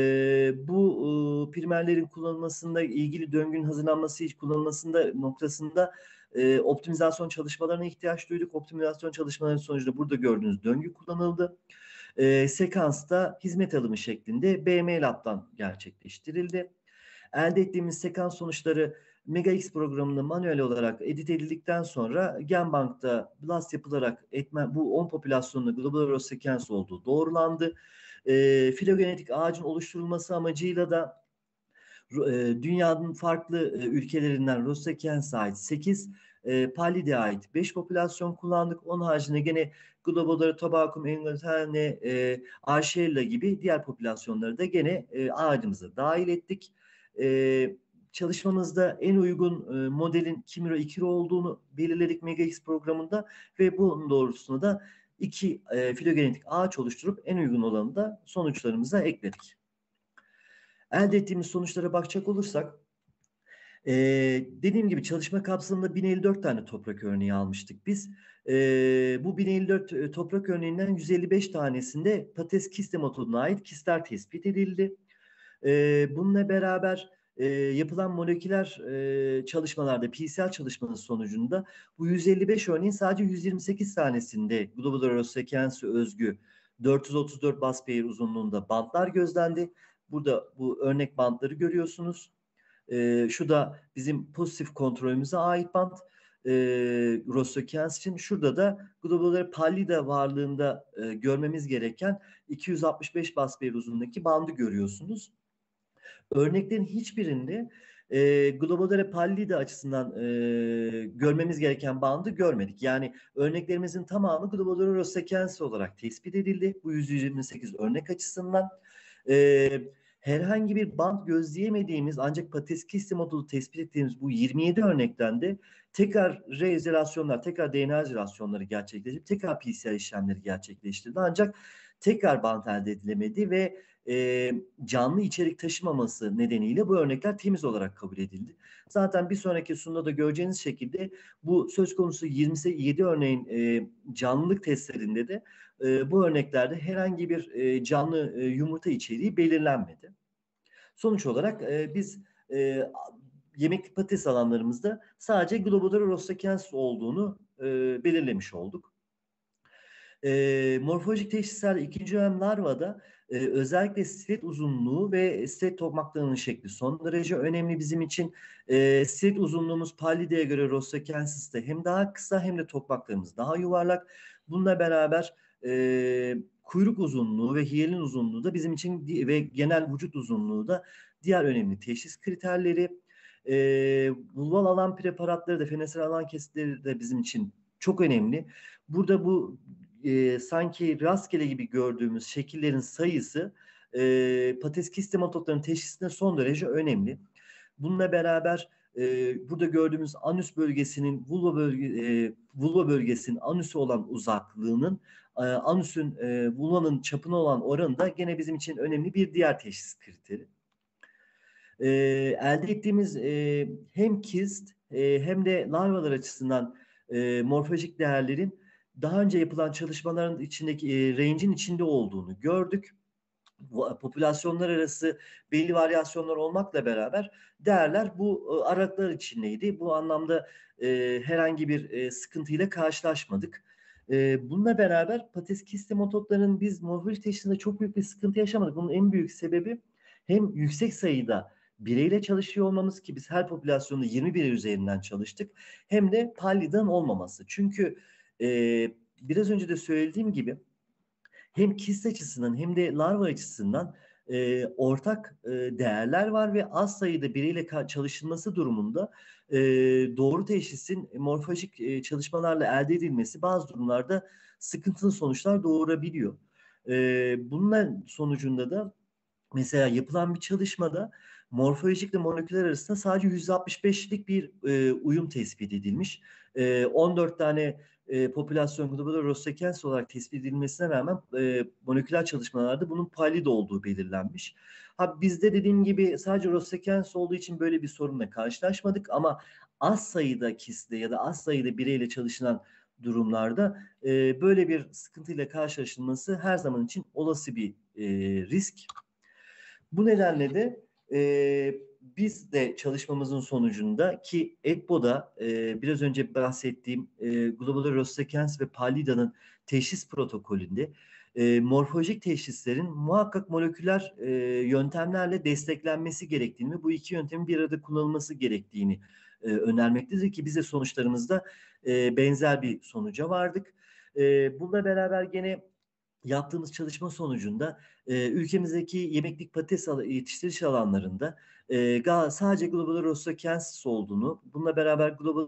bu e, primerlerin kullanılmasında, ilgili döngünün hazırlanması, kullanılmasında noktasında e, optimizasyon çalışmalarına ihtiyaç duyduk. Optimizasyon çalışmalarının sonucunda burada gördüğünüz döngü kullanıldı. E, sekansta hizmet alımı şeklinde B M Lab'dan gerçekleştirildi. Elde ettiğimiz sekans sonuçları MegaX programında manuel olarak edit edildikten sonra GenBank'ta blast yapılarak etme, bu on popülasyonunda global rosekens olduğu doğrulandı. E, filogenetik ağacın oluşturulması amacıyla da e, dünyanın farklı e, ülkelerinden rosekens'e ait sekiz, e, pallide ait beş popülasyon kullandık. Onun haricinde gene Globodora, Tobacum, Engletane, e, Arshella gibi diğer popülasyonları da gene e, ağacımıza dahil ettik. E, çalışmamızda en uygun e, modelin Kimiro iki olduğunu belirledik MegaX programında ve bunun doğrultusunda da iki e, filogenetik ağaç oluşturup en uygun olanı da sonuçlarımıza ekledik. Elde ettiğimiz sonuçlara bakacak olursak, e, dediğim gibi çalışma kapsamında bin elli dört tane toprak örneği almıştık biz. E, bu bin elli dört toprak örneğinden yüz elli beş tanesinde patates kis nematoduna ait kistler tespit edildi. E, bununla beraber e, yapılan moleküler e, çalışmalarda, P C R çalışmanın sonucunda bu yüz elli beş örneğin sadece yüz yirmi sekiz tanesinde global rosekensi özgü dört yüz otuz dört baz pair uzunluğunda bantlar gözlendi. Burada bu örnek bantları görüyorsunuz. E, şu da bizim pozitif kontrolümüze ait bant. E, rosekens için şurada da global pallide varlığında e, görmemiz gereken iki yüz altmış beş baz pair uzunluğundaki bandı görüyorsunuz. Örneklerin hiçbirinde e, Globodera pallide açısından e, görmemiz gereken bandı görmedik. Yani örneklerimizin tamamı Globodera rosekens olarak tespit edildi. Bu yüz yirmi sekiz örnek açısından. E, herhangi bir band gözleyemediğimiz ancak patates kis nematodunu tespit ettiğimiz bu yirmi yedi örnekten de tekrar reizolasyonlar, tekrar D N A izolasyonları gerçekleştirip tekrar P C R işlemleri gerçekleştirdi. Ancak tekrar bant elde edilemedi ve e, canlı içerik taşımaması nedeniyle bu örnekler temiz olarak kabul edildi. Zaten bir sonraki sunumda da göreceğiniz şekilde bu söz konusu yirmi yedi örneğin e, canlılık testlerinde de e, bu örneklerde herhangi bir e, canlı e, yumurta içeriği belirlenmedi. Sonuç olarak e, biz e, yemeklik patates alanlarımızda sadece Globodora rosekens olduğunu e, belirlemiş olduk. E, morfolojik teşhisler ikinci dönem larvada e, özellikle stilet uzunluğu ve stilet tokmaklarının şekli son derece önemli bizim için. E, stilet uzunluğumuz pallideye göre rosekensis'te hem daha kısa hem de tokmaklarımız daha yuvarlak. Bununla beraber e, kuyruk uzunluğu ve hiyelin uzunluğu da bizim için ve genel vücut uzunluğu da diğer önemli teşhis kriterleri. E, vulval alan preparatları da fenestral alan kesitleri de bizim için çok önemli. Burada bu e, sanki rastgele gibi gördüğümüz şekillerin sayısı e, patates kis nematodlarının teşhisinde son derece önemli. Bununla beraber e, burada gördüğümüz anüs bölgesinin vulva, bölge, e, vulva bölgesinin anüsü olan uzaklığının e, anüsün e, vulvanın çapına olan oranı da gene bizim için önemli bir diğer teşhis kriteri. E, elde ettiğimiz e, hem kist e, hem de larvalar açısından e, morfolojik değerlerin daha önce yapılan çalışmaların içindeki e, range'in içinde olduğunu gördük. popülasyonlar arası belli varyasyonlar olmakla beraber değerler bu e, aralıklar içindeydi. Bu anlamda e, herhangi bir e, sıkıntıyla karşılaşmadık. E, bununla beraber patates kist nematodlarının biz morfoloji teşhisinde çok büyük bir sıkıntı yaşamadık. Bunun en büyük sebebi hem yüksek sayıda bireyle çalışıyor olmamız, ki biz her popülasyonda yirmi birey üzerinden çalıştık, hem de pallidan olmaması. Çünkü e, biraz önce de söylediğim gibi hem kist açısından hem de larva açısından e, ortak e, değerler var ve az sayıda bireyle çalışılması durumunda e, doğru teşhisin morfolojik e, çalışmalarla elde edilmesi bazı durumlarda sıkıntılı sonuçlar doğurabiliyor. E, bunun sonucunda da mesela yapılan bir çalışmada morfolojikle moleküler arasında sadece yüzde altmış beşlik bir e, uyum tespit edilmiş. E, on dört tane e, popülasyon grubunda Rosekens olarak tespit edilmesine rağmen e, moleküler çalışmalarda bunun pallid olduğu belirlenmiş. Ha, bizde dediğim gibi sadece Rosekens olduğu için böyle bir sorunla karşılaşmadık ama az sayıda kistle ya da az sayıda bireyle çalışılan durumlarda e, böyle bir sıkıntıyla karşılaşılması her zaman için olası bir e, risk. Bu nedenle de e, biz de çalışmamızın sonucunda, ki E G B O'da e, biraz önce bahsettiğim e, Global Rosekens ve Pallida'nın teşhis protokolünde e, morfolojik teşhislerin muhakkak moleküler e, yöntemlerle desteklenmesi gerektiğini ve bu iki yöntemin bir arada kullanılması gerektiğini e, önermektedir ki biz de sonuçlarımızda e, benzer bir sonuca vardık. E, bununla beraber gene yaptığımız çalışma sonucunda e, ülkemizdeki yemeklik patates yetiştiriş alanlarında e, sadece Global Rosekens olduğunu, bununla beraber Global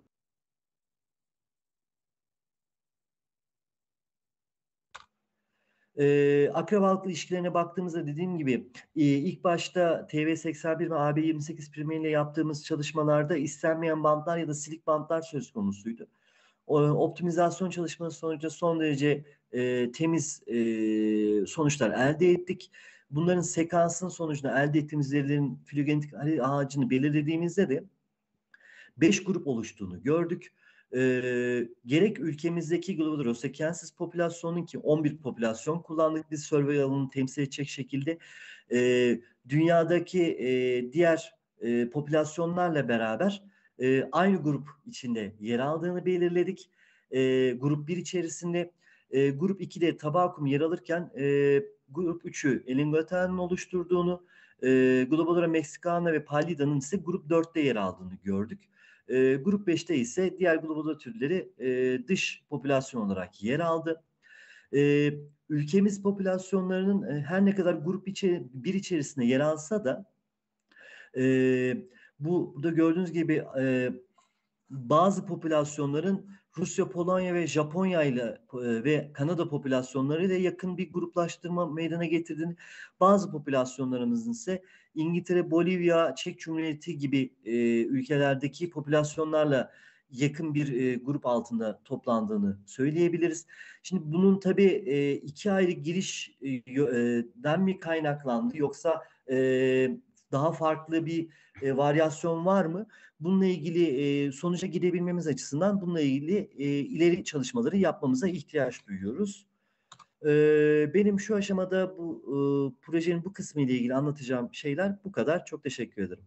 E, akrabalık ilişkilerine baktığımızda dediğim gibi e, ilk başta T V seksen bir ve A B yirmi sekiz primeriyle yaptığımız çalışmalarda istenmeyen bantlar ya da silik bantlar söz konusuydu. O, optimizasyon çalışması sonucu son derece e, temiz e, sonuçlar elde ettik. Bunların sekansın sonucunda elde ettiğimiz verilerin filogenetik ağacını belirlediğimizde de beş grup oluştuğunu gördük. E, gerek ülkemizdeki Global Rosekens popülasyonun, ki on bir popülasyon kullandık biz survey alanını temsil edecek şekilde, e, dünyadaki e, diğer e, popülasyonlarla beraber e, aynı grup içinde yer aldığını belirledik. E, grup bir içerisinde e, grup ikide Tabakum yer alırken e, grup üçü Elingueta'nın oluşturduğunu, e, Global Mexicana ve Pallida'nın ise grup dörtte yer aldığını gördük. E, grup beşte ise diğer global türleri e, dış popülasyon olarak yer aldı. E, ülkemiz popülasyonlarının e, her ne kadar grup içi, bir içerisinde yer alsa da e, bu burada gördüğünüz gibi e, bazı popülasyonların Rusya, Polonya ve Japonya ile e, ve Kanada popülasyonları ile yakın bir gruplaştırma meydana getirdiğini, bazı popülasyonlarımızın ise İngiltere, Bolivya, Çek Cumhuriyeti gibi e, ülkelerdeki popülasyonlarla yakın bir e, grup altında toplandığını söyleyebiliriz. Şimdi bunun tabii e, iki ayrı girişden mi kaynaklandı, yoksa e, daha farklı bir e, varyasyon var mı? Bununla ilgili e, sonuca gidebilmemiz açısından bununla ilgili e, ileri çalışmaları yapmamıza ihtiyaç duyuyoruz. E, benim şu aşamada bu e, projenin bu kısmı ile ilgili anlatacağım şeyler bu kadar. Çok teşekkür ederim.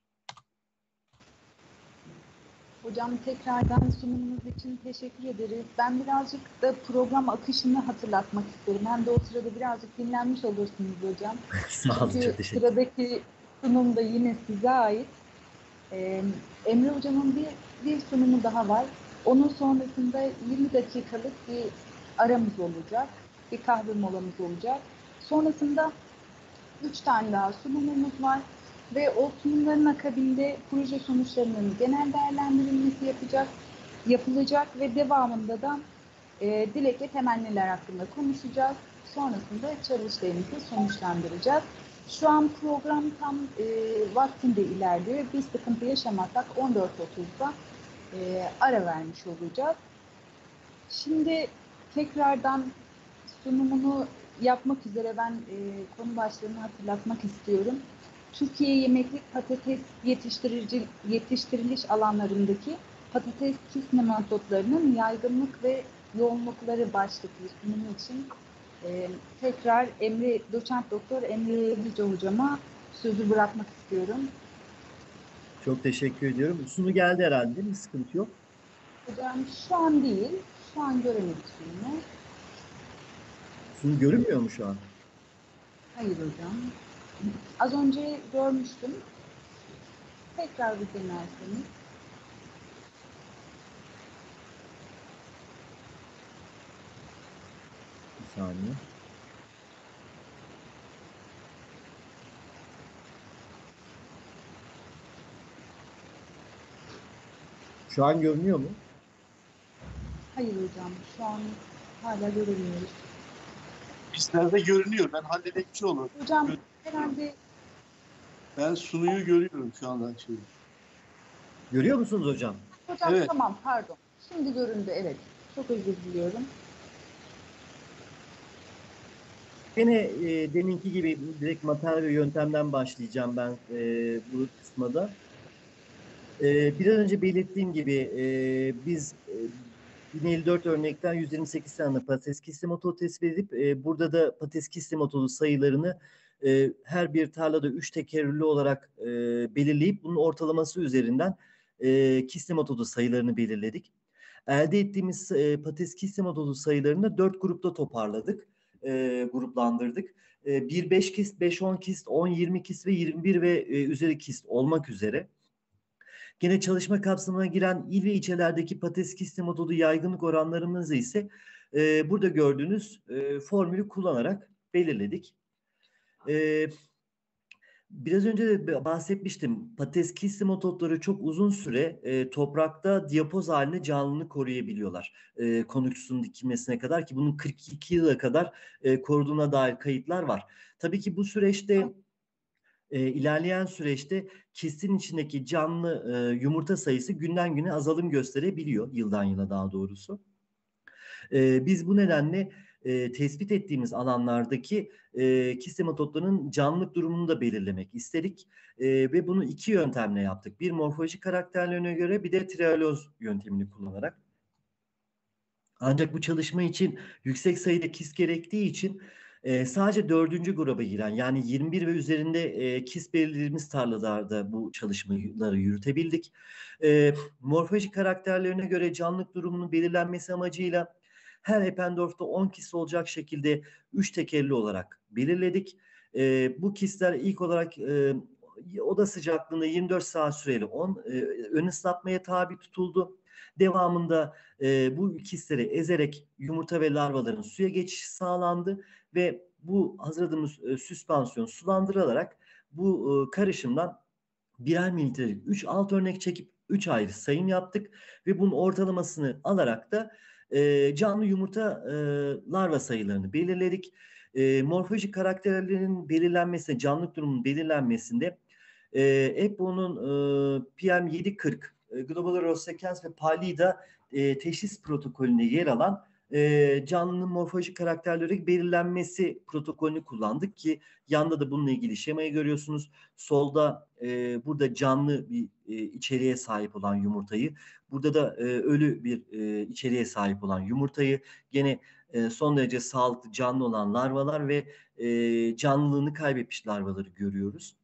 Hocam tekrardan sunumunuz için teşekkür ederiz. Ben birazcık da program akışını hatırlatmak isterim. Hem de o sırada birazcık dinlenmiş olursunuz hocam. Sağ olun, Çünkü çok teşekkür ederim. sıradaki sunum da yine size ait. Ee, Emre hocamın bir, bir sunumu daha var. Onun sonrasında yirmi dakikalık bir aramız olacak. Bir kahve molamız olacak. Sonrasında üç tane daha sunumumuz var. Ve o sunumların akabinde proje sonuçlarının genel değerlendirilmesi yapacak, yapılacak ve devamında da e, dilek ve temenniler hakkında konuşacağız. Sonrasında çalıştayımızı sonuçlandıracağız. Şu an program tam e, vaktinde ilerliyor. Bir sıkıntı yaşamazsak on dört otuzda e, ara vermiş olacağız. Şimdi tekrardan sunumunu yapmak üzere ben e, konu başlığını hatırlatmak istiyorum. Türkiye yemeklik patates yetiştirici, yetiştiriliş alanlarındaki patates kist nematodlarının yaygınlık ve yoğunlukları başlıklı sunumu için E, tekrar Emre, doçent doktor Emre Yıldızca hocama sözü bırakmak istiyorum. Çok teşekkür ediyorum. Sunu geldi herhalde, değil mi? Sıkıntı yok. Hocam şu an değil, şu an göremedik sunumu. Sunu görünmüyor mu şu an? Hayır hocam. Az önce görmüştüm. Tekrar bir denerseniz. Bir saniye. Şu an görünüyor mu? Hayır hocam, şu an hala göremiyoruz. Bizlerde görünüyor. Ben halledekçi olur. Hocam herhalde Ben sunuyu görüyorum şu anda. Şey. Görüyor musunuz hocam? hocam Evet. tamam pardon. Şimdi göründü evet. Çok özür diliyorum. Yine e, deminki gibi direkt materyal ve yöntemden başlayacağım ben e, bu kısmada. E, biraz önce belirttiğim gibi e, biz e, bin elli dört örnekten yüz yirmi sekiz tane patates kiste metodu tespit edip e, burada da patates kiste metodu sayılarını e, her bir tarlada üç tekerrürlü olarak e, belirleyip bunun ortalaması üzerinden e, kiste metodu sayılarını belirledik. Elde ettiğimiz e, patates kiste metodu sayılarını dört grupta toparladık, e, gruplandırdık. E, bir beş kist, beş on kist, on yirmi kist ve yirmi bir ve e, üzeri kist olmak üzere. Gene çalışma kapsamına giren il ve ilçelerdeki patates kiste metodu yaygınlık oranlarımızı ise e, burada gördüğünüz e, formülü kullanarak belirledik. E, biraz önce de bahsetmiştim. Patates kiste metotları çok uzun süre e, toprakta diapoz halinde canlılığını koruyabiliyorlar. E, konuksusunun dikilmesine kadar ki bunun kırk iki yıla kadar e, koruduğuna dair kayıtlar var. Tabii ki bu süreçte E, ilerleyen süreçte kistin içindeki canlı e, yumurta sayısı günden güne azalım gösterebiliyor. Yıldan yıla daha doğrusu. E, biz bu nedenle e, tespit ettiğimiz alanlardaki e, kist hematotlarının canlılık durumunu da belirlemek istedik. E, ve bunu iki yöntemle yaptık. Bir morfolojik karakterlerine göre bir de trialoz yöntemini kullanarak. Ancak bu çalışma için yüksek sayıda kist gerektiği için e, sadece dördüncü gruba giren yani yirmi bir ve üzerinde e, kist belirlediğimiz tarlalarda bu çalışmaları yürütebildik. E, morfolojik karakterlerine göre canlılık durumunun belirlenmesi amacıyla her Eppendorf'ta on kist olacak şekilde üç tekerli olarak belirledik. E, bu kistler ilk olarak e, oda sıcaklığında yirmi dört saat süreli on, e, ön ıslatmaya tabi tutuldu. Devamında e, bu kistleri ezerek yumurta ve larvaların suya geçişi sağlandı ve bu hazırladığımız e, süspansiyon sulandırılarak bu e, karışımdan birer mililitrelik üç alt örnek çekip üç ayrı sayım yaptık ve bunun ortalamasını alarak da e, canlı yumurta e, larva sayılarını belirledik. E, morfolojik karakterlerinin belirlenmesinde, canlılık durumunun belirlenmesinde e, E P O'nun e, P M yedi kırk e, Global Aerosequence ve PALIDA e, teşhis protokolünde yer alan e, canlının morfolojik karakterleri belirlenmesi protokolünü kullandık ki yanda da bununla ilgili şemayı görüyorsunuz. Solda e, burada canlı bir e, içeriğe sahip olan yumurtayı, burada da e, ölü bir e, içeriğe sahip olan yumurtayı, gene e, son derece sağlıklı canlı olan larvalar ve e, canlılığını kaybetmiş larvaları görüyoruz.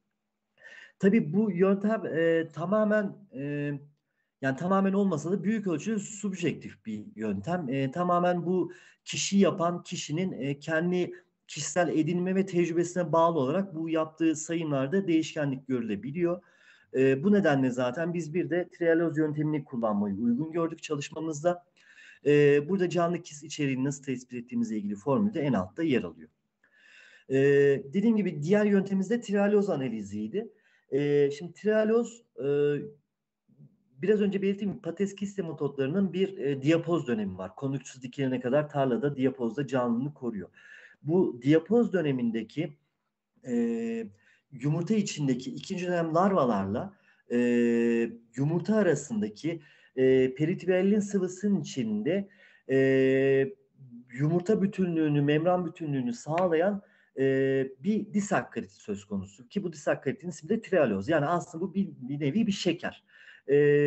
Tabii bu yöntem e, tamamen e, yani tamamen olmasa da büyük ölçüde subjektif bir yöntem. E, tamamen bu kişi yapan kişinin e, kendi kişisel edinme ve tecrübesine bağlı olarak bu yaptığı sayımlarda değişkenlik görülebiliyor. E, bu nedenle zaten biz bir de trialoz yöntemini kullanmayı uygun gördük çalışmamızda. E, burada canlı kist içeriğini nasıl tespit ettiğimizle ilgili formül de en altta yer alıyor. E, dediğim gibi diğer yöntemimiz de trialoz analiziydi. E, şimdi trialoz e, biraz önce belirttiğim gibi patates kiste metotlarının bir e, diapoz dönemi var. Konukçsuz dikilene kadar tarlada diapozda canlılığını koruyor. Bu diapoz dönemindeki e, yumurta içindeki ikinci dönem larvalarla e, yumurta arasındaki e, peritivelin sıvısının içinde e, yumurta bütünlüğünü, membran bütünlüğünü sağlayan e, bir disakkarit söz konusu. Ki bu disakkaritin ismi de trialoz. Yani aslında bu bir, bir nevi bir şeker. E,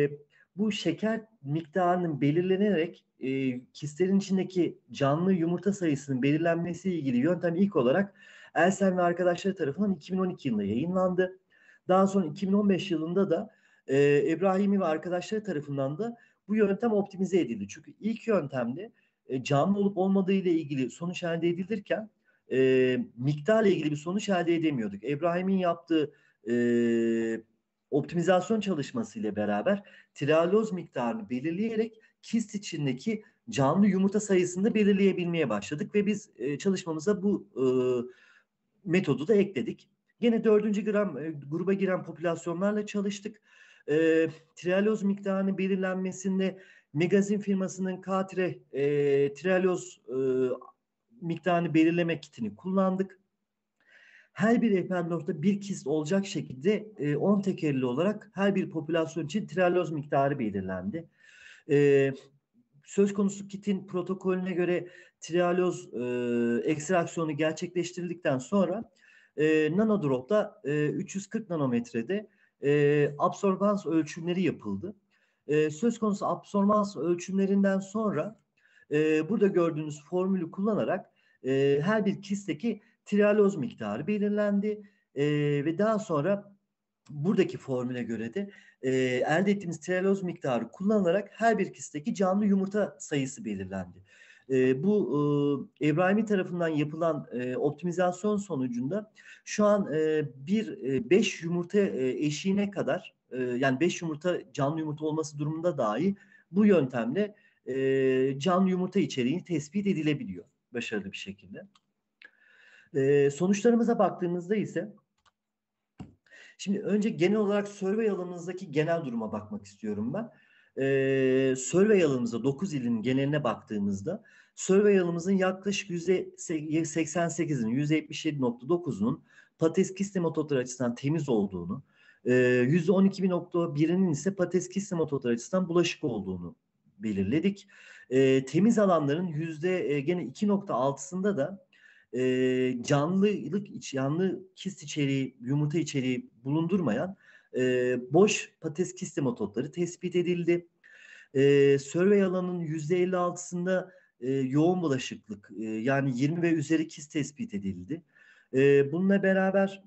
bu şeker miktarının belirlenerek e, kistlerin içindeki canlı yumurta sayısının belirlenmesiyle ilgili yöntem ilk olarak Elsen ve arkadaşları tarafından iki bin on iki yılında yayınlandı. Daha sonra iki bin on beş yılında da e, İbrahimi ve arkadaşları tarafından da bu yöntem optimize edildi. Çünkü ilk yöntemde e, canlı olup olmadığı ile ilgili sonuç elde edilirken e, miktarla ilgili bir sonuç elde edemiyorduk. İbrahim'in yaptığı e, optimizasyon çalışması ile beraber tirealoz miktarını belirleyerek kist içindeki canlı yumurta sayısını da belirleyebilmeye başladık ve biz e, çalışmamıza bu e, metodu da ekledik. Gene dördüncü gram e, gruba giren popülasyonlarla çalıştık. E, tirealoz miktarının belirlenmesinde Megazin firmasının K-tire e, tirealoz e, miktarını belirleme kitini kullandık. Her bir Eppendorf'ta bir kist olacak şekilde e, on tekerli olarak her bir popülasyon için tirealoz miktarı belirlendi. E, söz konusu kitin protokolüne göre tirealoz e, ekstraksiyonu gerçekleştirildikten sonra e, nanodrop'ta e, üç yüz kırk nanometrede e, absorbans ölçümleri yapıldı. E, söz konusu absorbans ölçümlerinden sonra e, burada gördüğünüz formülü kullanarak e, her bir kistteki tirealoz miktarı belirlendi e, ve daha sonra buradaki formüle göre de e, elde ettiğimiz tirealoz miktarı kullanılarak her bir kistteki canlı yumurta sayısı belirlendi. E, bu e, İbrahimi tarafından yapılan e, optimizasyon sonucunda şu an e, bir e, beş yumurta e, eşiğine kadar e, yani beş yumurta canlı yumurta olması durumunda dahi bu yöntemle e, canlı yumurta içeriğini tespit edilebiliyor başarılı bir şekilde. E, sonuçlarımıza baktığımızda ise şimdi önce genel olarak survey alanımızdaki genel duruma bakmak istiyorum ben. Ee, survey alanımızda dokuz ilin geneline baktığımızda survey alanımızın yaklaşık yüzde seksen sekizinin yüzde yetmiş yedi nokta dokuzunun patates kist nematodları açısından temiz olduğunu, e, yüzde on iki nokta birinin ise patates kist nematodları açısından bulaşık olduğunu belirledik. E, temiz alanların yüzde e, gene iki nokta altısında da e, canlılık, canlı kist içeriği, yumurta içeriği bulundurmayan e, boş patates kist nematodları tespit edildi. E, survey alanının yüzde elli altısında e, yoğun bulaşıklık e, yani yirmi ve üzeri kist tespit edildi. E, bununla beraber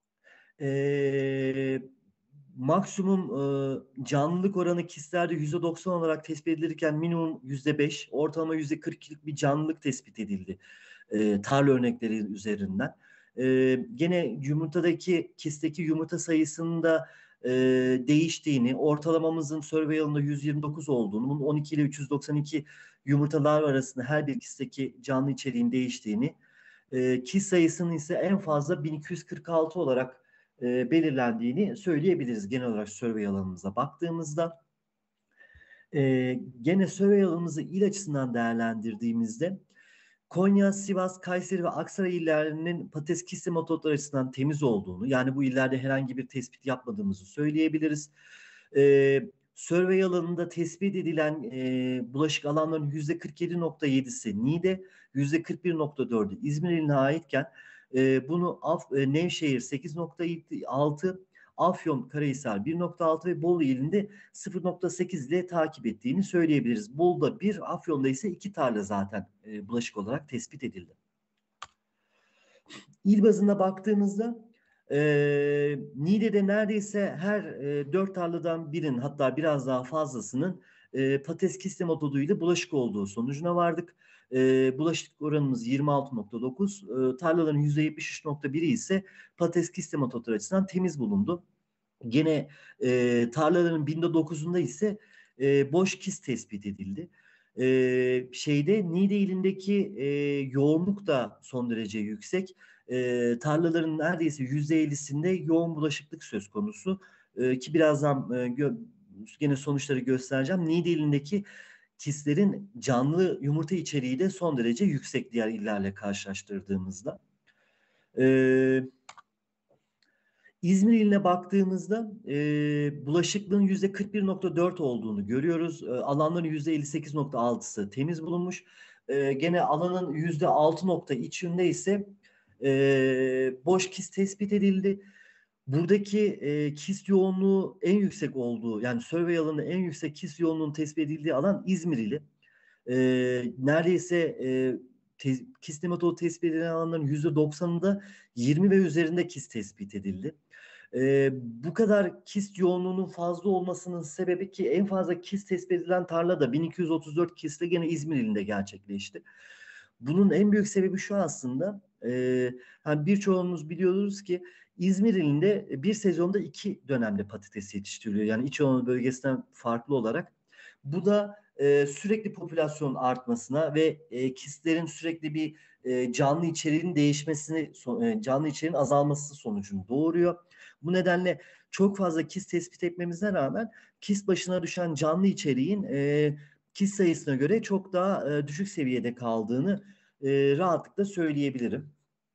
e, maksimum e, canlılık oranı kistlerde yüzde doksan olarak tespit edilirken minimum yüzde beş, ortalama yüzde kırk ikilik bir canlılık tespit edildi e, tarla örnekleri üzerinden. E, gene yumurtadaki kistteki yumurta sayısının da e, değiştiğini, ortalamamızın survey alanında yüz yirmi dokuz olduğunu, bunun on iki ile üç yüz doksan iki yumurtalar arasında her bir kistteki canlı içeriğin değiştiğini, e, kist sayısının ise en fazla bin iki yüz kırk altı olarak e, belirlendiğini söyleyebiliriz genel olarak survey alanımıza baktığımızda. E, gene survey alanımızı il açısından değerlendirdiğimizde Konya, Sivas, Kayseri ve Aksaray illerinin patates kist nematodları açısından temiz olduğunu, yani bu illerde herhangi bir tespit yapmadığımızı söyleyebiliriz. E, survey alanında tespit edilen e, bulaşık alanlarının yüzde kırk yedi nokta yedisi Niğde, yüzde kırk bir nokta dördü İzmir iline aitken e, bunu Af, e, Nevşehir sekiz nokta altı, Afyon, Karahisar bir nokta altı ve Bolu ilinde sıfır nokta sekiz ile takip ettiğini söyleyebiliriz. Bolu'da bir, Afyon'da ise iki tarla zaten e, bulaşık olarak tespit edildi. İl bazında baktığımızda e, Niğde'de neredeyse her e, dört tarladan birinin, hatta biraz daha fazlasının e, patates kist nematoduyla bulaşık olduğu sonucuna vardık. E, bulaşık oranımız yirmi altı nokta dokuz, e, tarlaların yüzde yetmiş üç nokta biri ise patates kist nematodları açısından temiz bulundu. Gene e, tarlaların binde dokuzunda ise e, boş kist tespit edildi. E, şeyde Niğde ilindeki e, yoğunluk da son derece yüksek. E, tarlaların neredeyse yüzde ellisinde yoğun bulaşıklık söz konusu. E, ki birazdan e, gö gene sonuçları göstereceğim. Niğde ilindeki kistlerin canlı yumurta içeriği de son derece yüksek diğer illerle karşılaştırdığımızda. E, İzmir iline baktığımızda e, bulaşıklığın yüzde kırk bir nokta dört olduğunu görüyoruz. E, alanların yüzde elli sekiz nokta altısı temiz bulunmuş. E, gene alanın yüzde altı nokta üçünde ise e, boş kist tespit edildi. Buradaki e, kist yoğunluğu en yüksek olduğu, yani survey alanında en yüksek kist yoğunluğunun tespit edildiği alan İzmir ili. E, neredeyse e, te, kist nematodu tespit edilen alanların yüzde doksanında yirmi ve üzerinde kist tespit edildi. E, bu kadar kist yoğunluğunun fazla olmasının sebebi, ki en fazla kist tespit edilen tarla da bin iki yüz otuz dört kistle gene İzmir ilinde gerçekleşti. Bunun en büyük sebebi şu aslında, e, hani birçoğumuz biliyoruz ki İzmir ilinde bir sezonda iki dönemde patates yetiştiriliyor. Yani İç Anadolu bölgesinden farklı olarak. Bu da e, sürekli popülasyon artmasına ve e, kistlerin sürekli bir e, canlı içeriğin değişmesini, so, e, canlı içeriğin azalması sonucunu doğuruyor. Bu nedenle çok fazla kist tespit etmemize rağmen kist başına düşen canlı içeriğin e, kist sayısına göre çok daha e, düşük seviyede kaldığını e, rahatlıkla söyleyebilirim.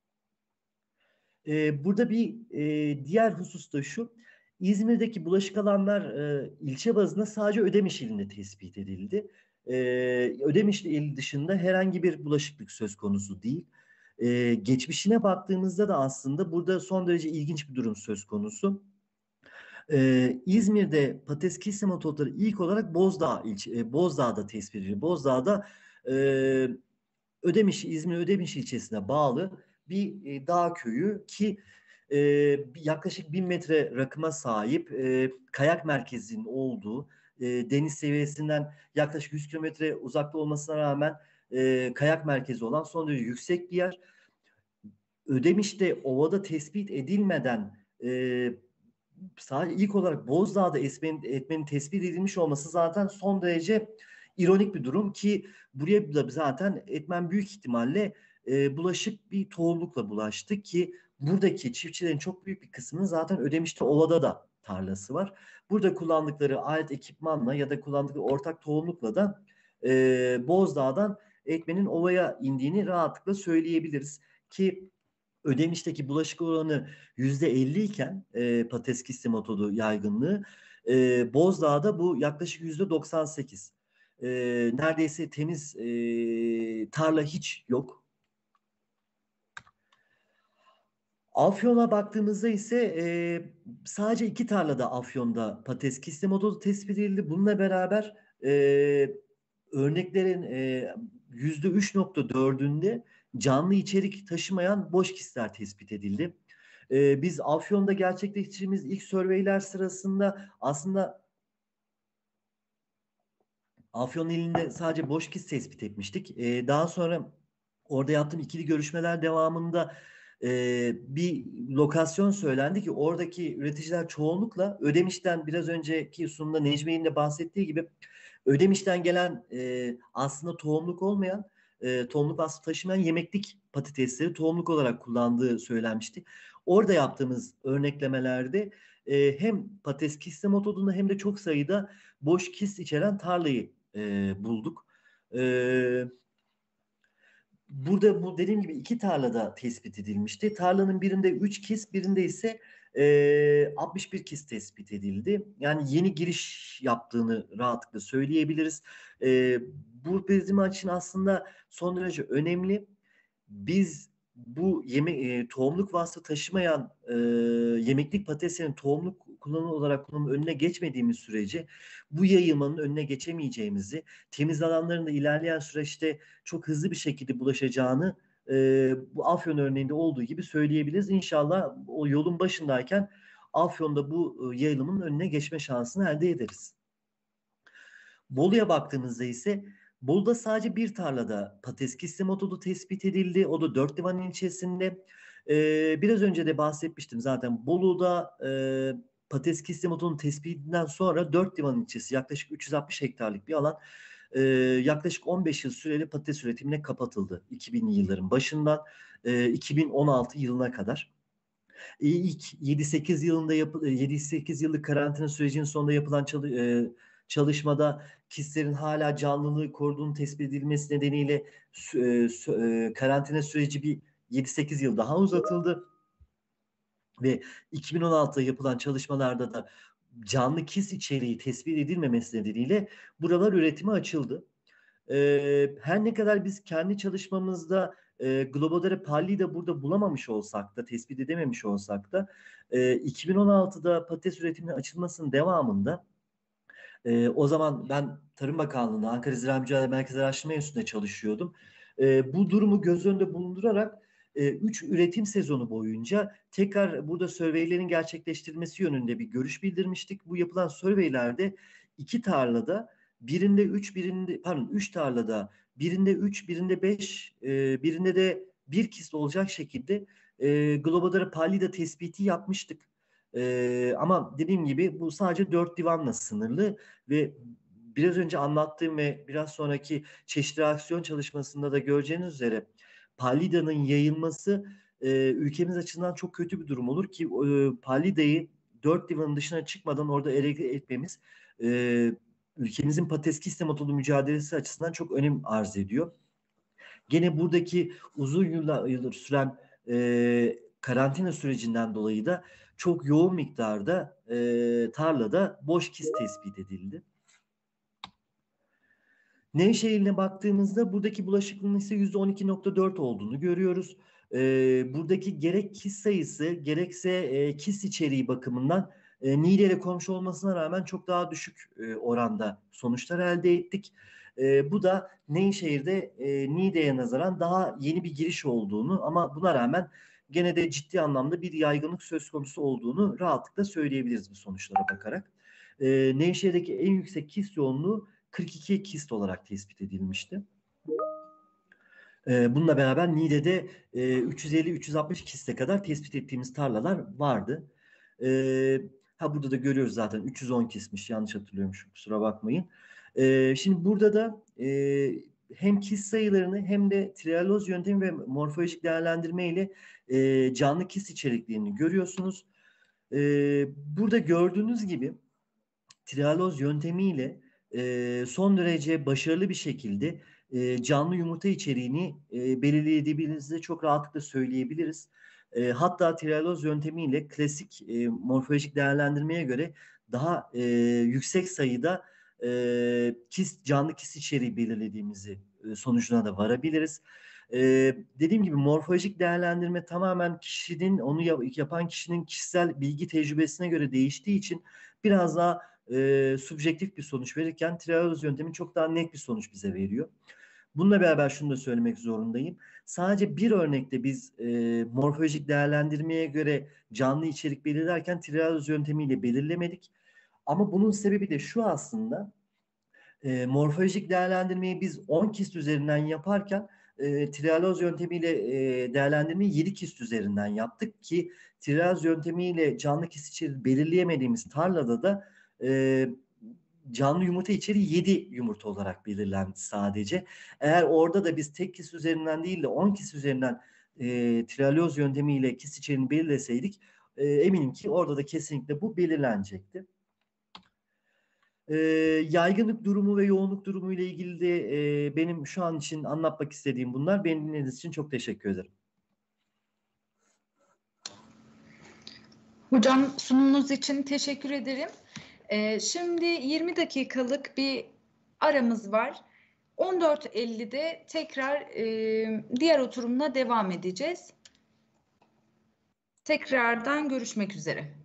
E, burada bir e, diğer husus da şu: İzmir'deki bulaşık alanlar e, ilçe bazında sadece Ödemiş ilinde tespit edildi. E, Ödemiş il dışında herhangi bir bulaşıklık söz konusu değil. E, geçmişine baktığımızda da aslında burada son derece ilginç bir durum söz konusu. Ee, İzmir'de patates kist nematodları ilk olarak Bozdağ ilçe, e, Bozdağ'da tespit edildi. Bozdağ'da e, Ödemiş, İzmir Ödemiş ilçesine bağlı bir e, dağ köyü, ki e, yaklaşık bin metre rakıma sahip, e, kayak merkezinin olduğu, e, deniz seviyesinden yaklaşık yüz kilometre uzakta olmasına rağmen e, kayak merkezi olan son derece yüksek bir yer. Ödemiş'te ovada tespit edilmeden e, sadece ilk olarak Bozdağ'da etmenin, etmenin tespit edilmiş olması zaten son derece ironik bir durum, ki buraya da zaten etmen büyük ihtimalle e, bulaşık bir tohumlukla bulaştı, ki buradaki çiftçilerin çok büyük bir kısmının zaten Ödemiş'te ovada da tarlası var. Burada kullandıkları alet ekipmanla ya da kullandıkları ortak tohumlukla da e, Bozdağ'dan etmenin ovaya indiğini rahatlıkla söyleyebiliriz, ki Ödemiş'teki bulaşık oranı yüzde elli iken e, patates kist nematodu yaygınlığı, e, Bozdağ'da bu yaklaşık yüzde doksan sekiz. E, neredeyse temiz e, tarla hiç yok. Afyon'a baktığımızda ise e, sadece iki tarlada Afyon'da patates kist nematodu tespit edildi. Bununla beraber e, örneklerin e, yüzde üç nokta dördünde canlı içerik taşımayan boş kistler tespit edildi. E, biz Afyon'da gerçekleştirdiğimiz ilk surveyler sırasında aslında Afyon ilinde sadece boş kist tespit etmiştik. E, daha sonra orada yaptığım ikili görüşmeler devamında e, bir lokasyon söylendi, ki oradaki üreticiler çoğunlukla Ödemiş'ten, biraz önceki sunumda Necmi'nin de bahsettiği gibi, Ödemiş'ten gelen e, aslında tohumluk olmayan, e, tohumluk vasfı taşımayan yemeklik patatesleri tohumluk olarak kullandığı söylenmişti. Orada yaptığımız örneklemelerde e, hem patates kist nematodunu hem de çok sayıda boş kist içeren tarlayı e, bulduk. E, Burada bu dediğim gibi iki tarlada tespit edilmişti. Tarlanın birinde üç kist, birinde ise e, altmış bir kist tespit edildi. Yani yeni giriş yaptığını rahatlıkla söyleyebiliriz. E, bu bizim için aslında son derece önemli. Biz bu yeme e, tohumluk vasfı taşımayan e, yemeklik patateslerin tohumluk kullanımı olarak kullanımı önüne geçmediğimiz sürece bu yayılmanın önüne geçemeyeceğimizi, temiz alanların da ilerleyen süreçte çok hızlı bir şekilde bulaşacağını e, bu Afyon örneğinde olduğu gibi söyleyebiliriz. İnşallah o yolun başındayken Afyon'da bu e, yayılımın önüne geçme şansını elde ederiz. Bolu'ya baktığımızda ise Bolu'da sadece bir tarlada patates kist nematodu tespit edildi. O da Dörtlivan ilçesinde. Ee, biraz önce de bahsetmiştim zaten. Bolu'da e, patates kist nematodunun tespitinden sonra Dörtlivan ilçesi yaklaşık üç yüz altmış hektarlık bir alan e, yaklaşık on beş yıl süreli patates üretimine kapatıldı. iki binli yılların başından e, iki bin on altı yılına kadar. İlk yedi sekiz yılında yapı, yedi sekiz yıllık karantina sürecinin sonunda yapılan çalı, e, çalışmada kistlerin hala canlılığı koruduğunu tespit edilmesi nedeniyle e, e, karantina süreci bir yedi sekiz yıl daha uzatıldı. Ve iki bin on altıda yapılan çalışmalarda da canlı kist içeriği tespit edilmemesi nedeniyle buralar üretime açıldı. Ee, her ne kadar biz kendi çalışmamızda e, Globodera pallida burada bulamamış olsak da, tespit edememiş olsak da e, iki bin on altıda patates üretiminin açılmasının devamında e, o zaman ben Tarım Bakanlığı'nda Ankara Ziraat Mücadele Merkezi Araştırma Enstitüsü'nde çalışıyordum. E, bu durumu göz önünde bulundurarak üç üretim sezonu boyunca tekrar burada surveylerin gerçekleştirilmesi yönünde bir görüş bildirmiştik. Bu yapılan surveylerde iki tarlada birinde üç, birinde pardon üç tarlada birinde üç, birinde beş, e, birinde de bir kist olacak şekilde e, Globodera pallida tespiti yapmıştık. E, ama dediğim gibi bu sadece dört divanla sınırlı ve biraz önce anlattığım ve biraz sonraki çeşitli reaksiyon çalışmasında da göreceğiniz üzere pallida'nın yayılması e, ülkemiz açısından çok kötü bir durum olur ki e, pallida'yı dört divanın dışına çıkmadan orada ere etmemiz e, ülkemizin patates kist nematodu mücadelesi açısından çok önem arz ediyor. Gene buradaki uzun yıllar, yıllar süren e, karantina sürecinden dolayı da çok yoğun miktarda e, tarlada boş kist tespit edildi. Nevşehir'ine baktığımızda buradaki bulaşıklığın ise yüzde on iki nokta dört olduğunu görüyoruz. Ee, buradaki gerek kist sayısı gerekse e, kist içeriği bakımından e, Niğde ile komşu olmasına rağmen çok daha düşük e, oranda sonuçlar elde ettik. E, bu da Nevşehir'de e, Niğde'ye nazaran daha yeni bir giriş olduğunu ama buna rağmen gene de ciddi anlamda bir yaygınlık söz konusu olduğunu rahatlıkla söyleyebiliriz bu sonuçlara bakarak. E, Nevşehir'deki en yüksek kist yoğunluğu kırk iki kist olarak tespit edilmişti. Ee, bununla beraber Niğde'de e, üç yüz elli üç yüz altmış kiste kadar tespit ettiğimiz tarlalar vardı. Ee, ha burada da görüyoruz zaten üç yüz on kistmiş, yanlış hatırlıyormuşum, kusura bakmayın. Ee, şimdi burada da e, hem kist sayılarını hem de trialoz yöntemi ve morfolojik değerlendirme ile e, canlı kist içeriklerini görüyorsunuz. Ee, burada gördüğünüz gibi trialoz yöntemiyle e, son derece başarılı bir şekilde e, canlı yumurta içeriğini e, belirleyebildiğimizi çok rahatlıkla söyleyebiliriz. E, hatta trialoz yöntemiyle klasik e, morfolojik değerlendirmeye göre daha e, yüksek sayıda e, kist, canlı kist içeriği belirlediğimizi e, sonucuna da varabiliriz. E, dediğim gibi morfolojik değerlendirme tamamen kişinin, onu yap, yapan kişinin kişisel bilgi tecrübesine göre değiştiği için biraz daha e, subjektif bir sonuç verirken trialoz yöntemi çok daha net bir sonuç bize veriyor. Bununla beraber şunu da söylemek zorundayım. Sadece bir örnekte biz e, morfolojik değerlendirmeye göre canlı içerik belirlerken trialoz yöntemiyle belirlemedik. Ama bunun sebebi de şu aslında. E, morfolojik değerlendirmeyi biz on kist üzerinden yaparken e, trialoz yöntemiyle e, değerlendirmeyi yedi kist üzerinden yaptık ki trialoz yöntemiyle canlı kist içeriği belirleyemediğimiz tarlada da e, canlı yumurta içeriği yedi yumurta olarak belirlendi sadece. Eğer orada da biz tek kist üzerinden değil de on kist üzerinden e, trialoz yöntemiyle kist içeriğini belirleseydik e, eminim ki orada da kesinlikle bu belirlenecekti. E, yaygınlık durumu ve yoğunluk durumu ile ilgili de e, benim şu an için anlatmak istediğim bunlar. Beni dinlediğiniz için çok teşekkür ederim. Hocam sunumunuz için teşekkür ederim. Ee, şimdi yirmi dakikalık bir aramız var. on dört ellide tekrar e, diğer oturumla devam edeceğiz. Tekrardan görüşmek üzere.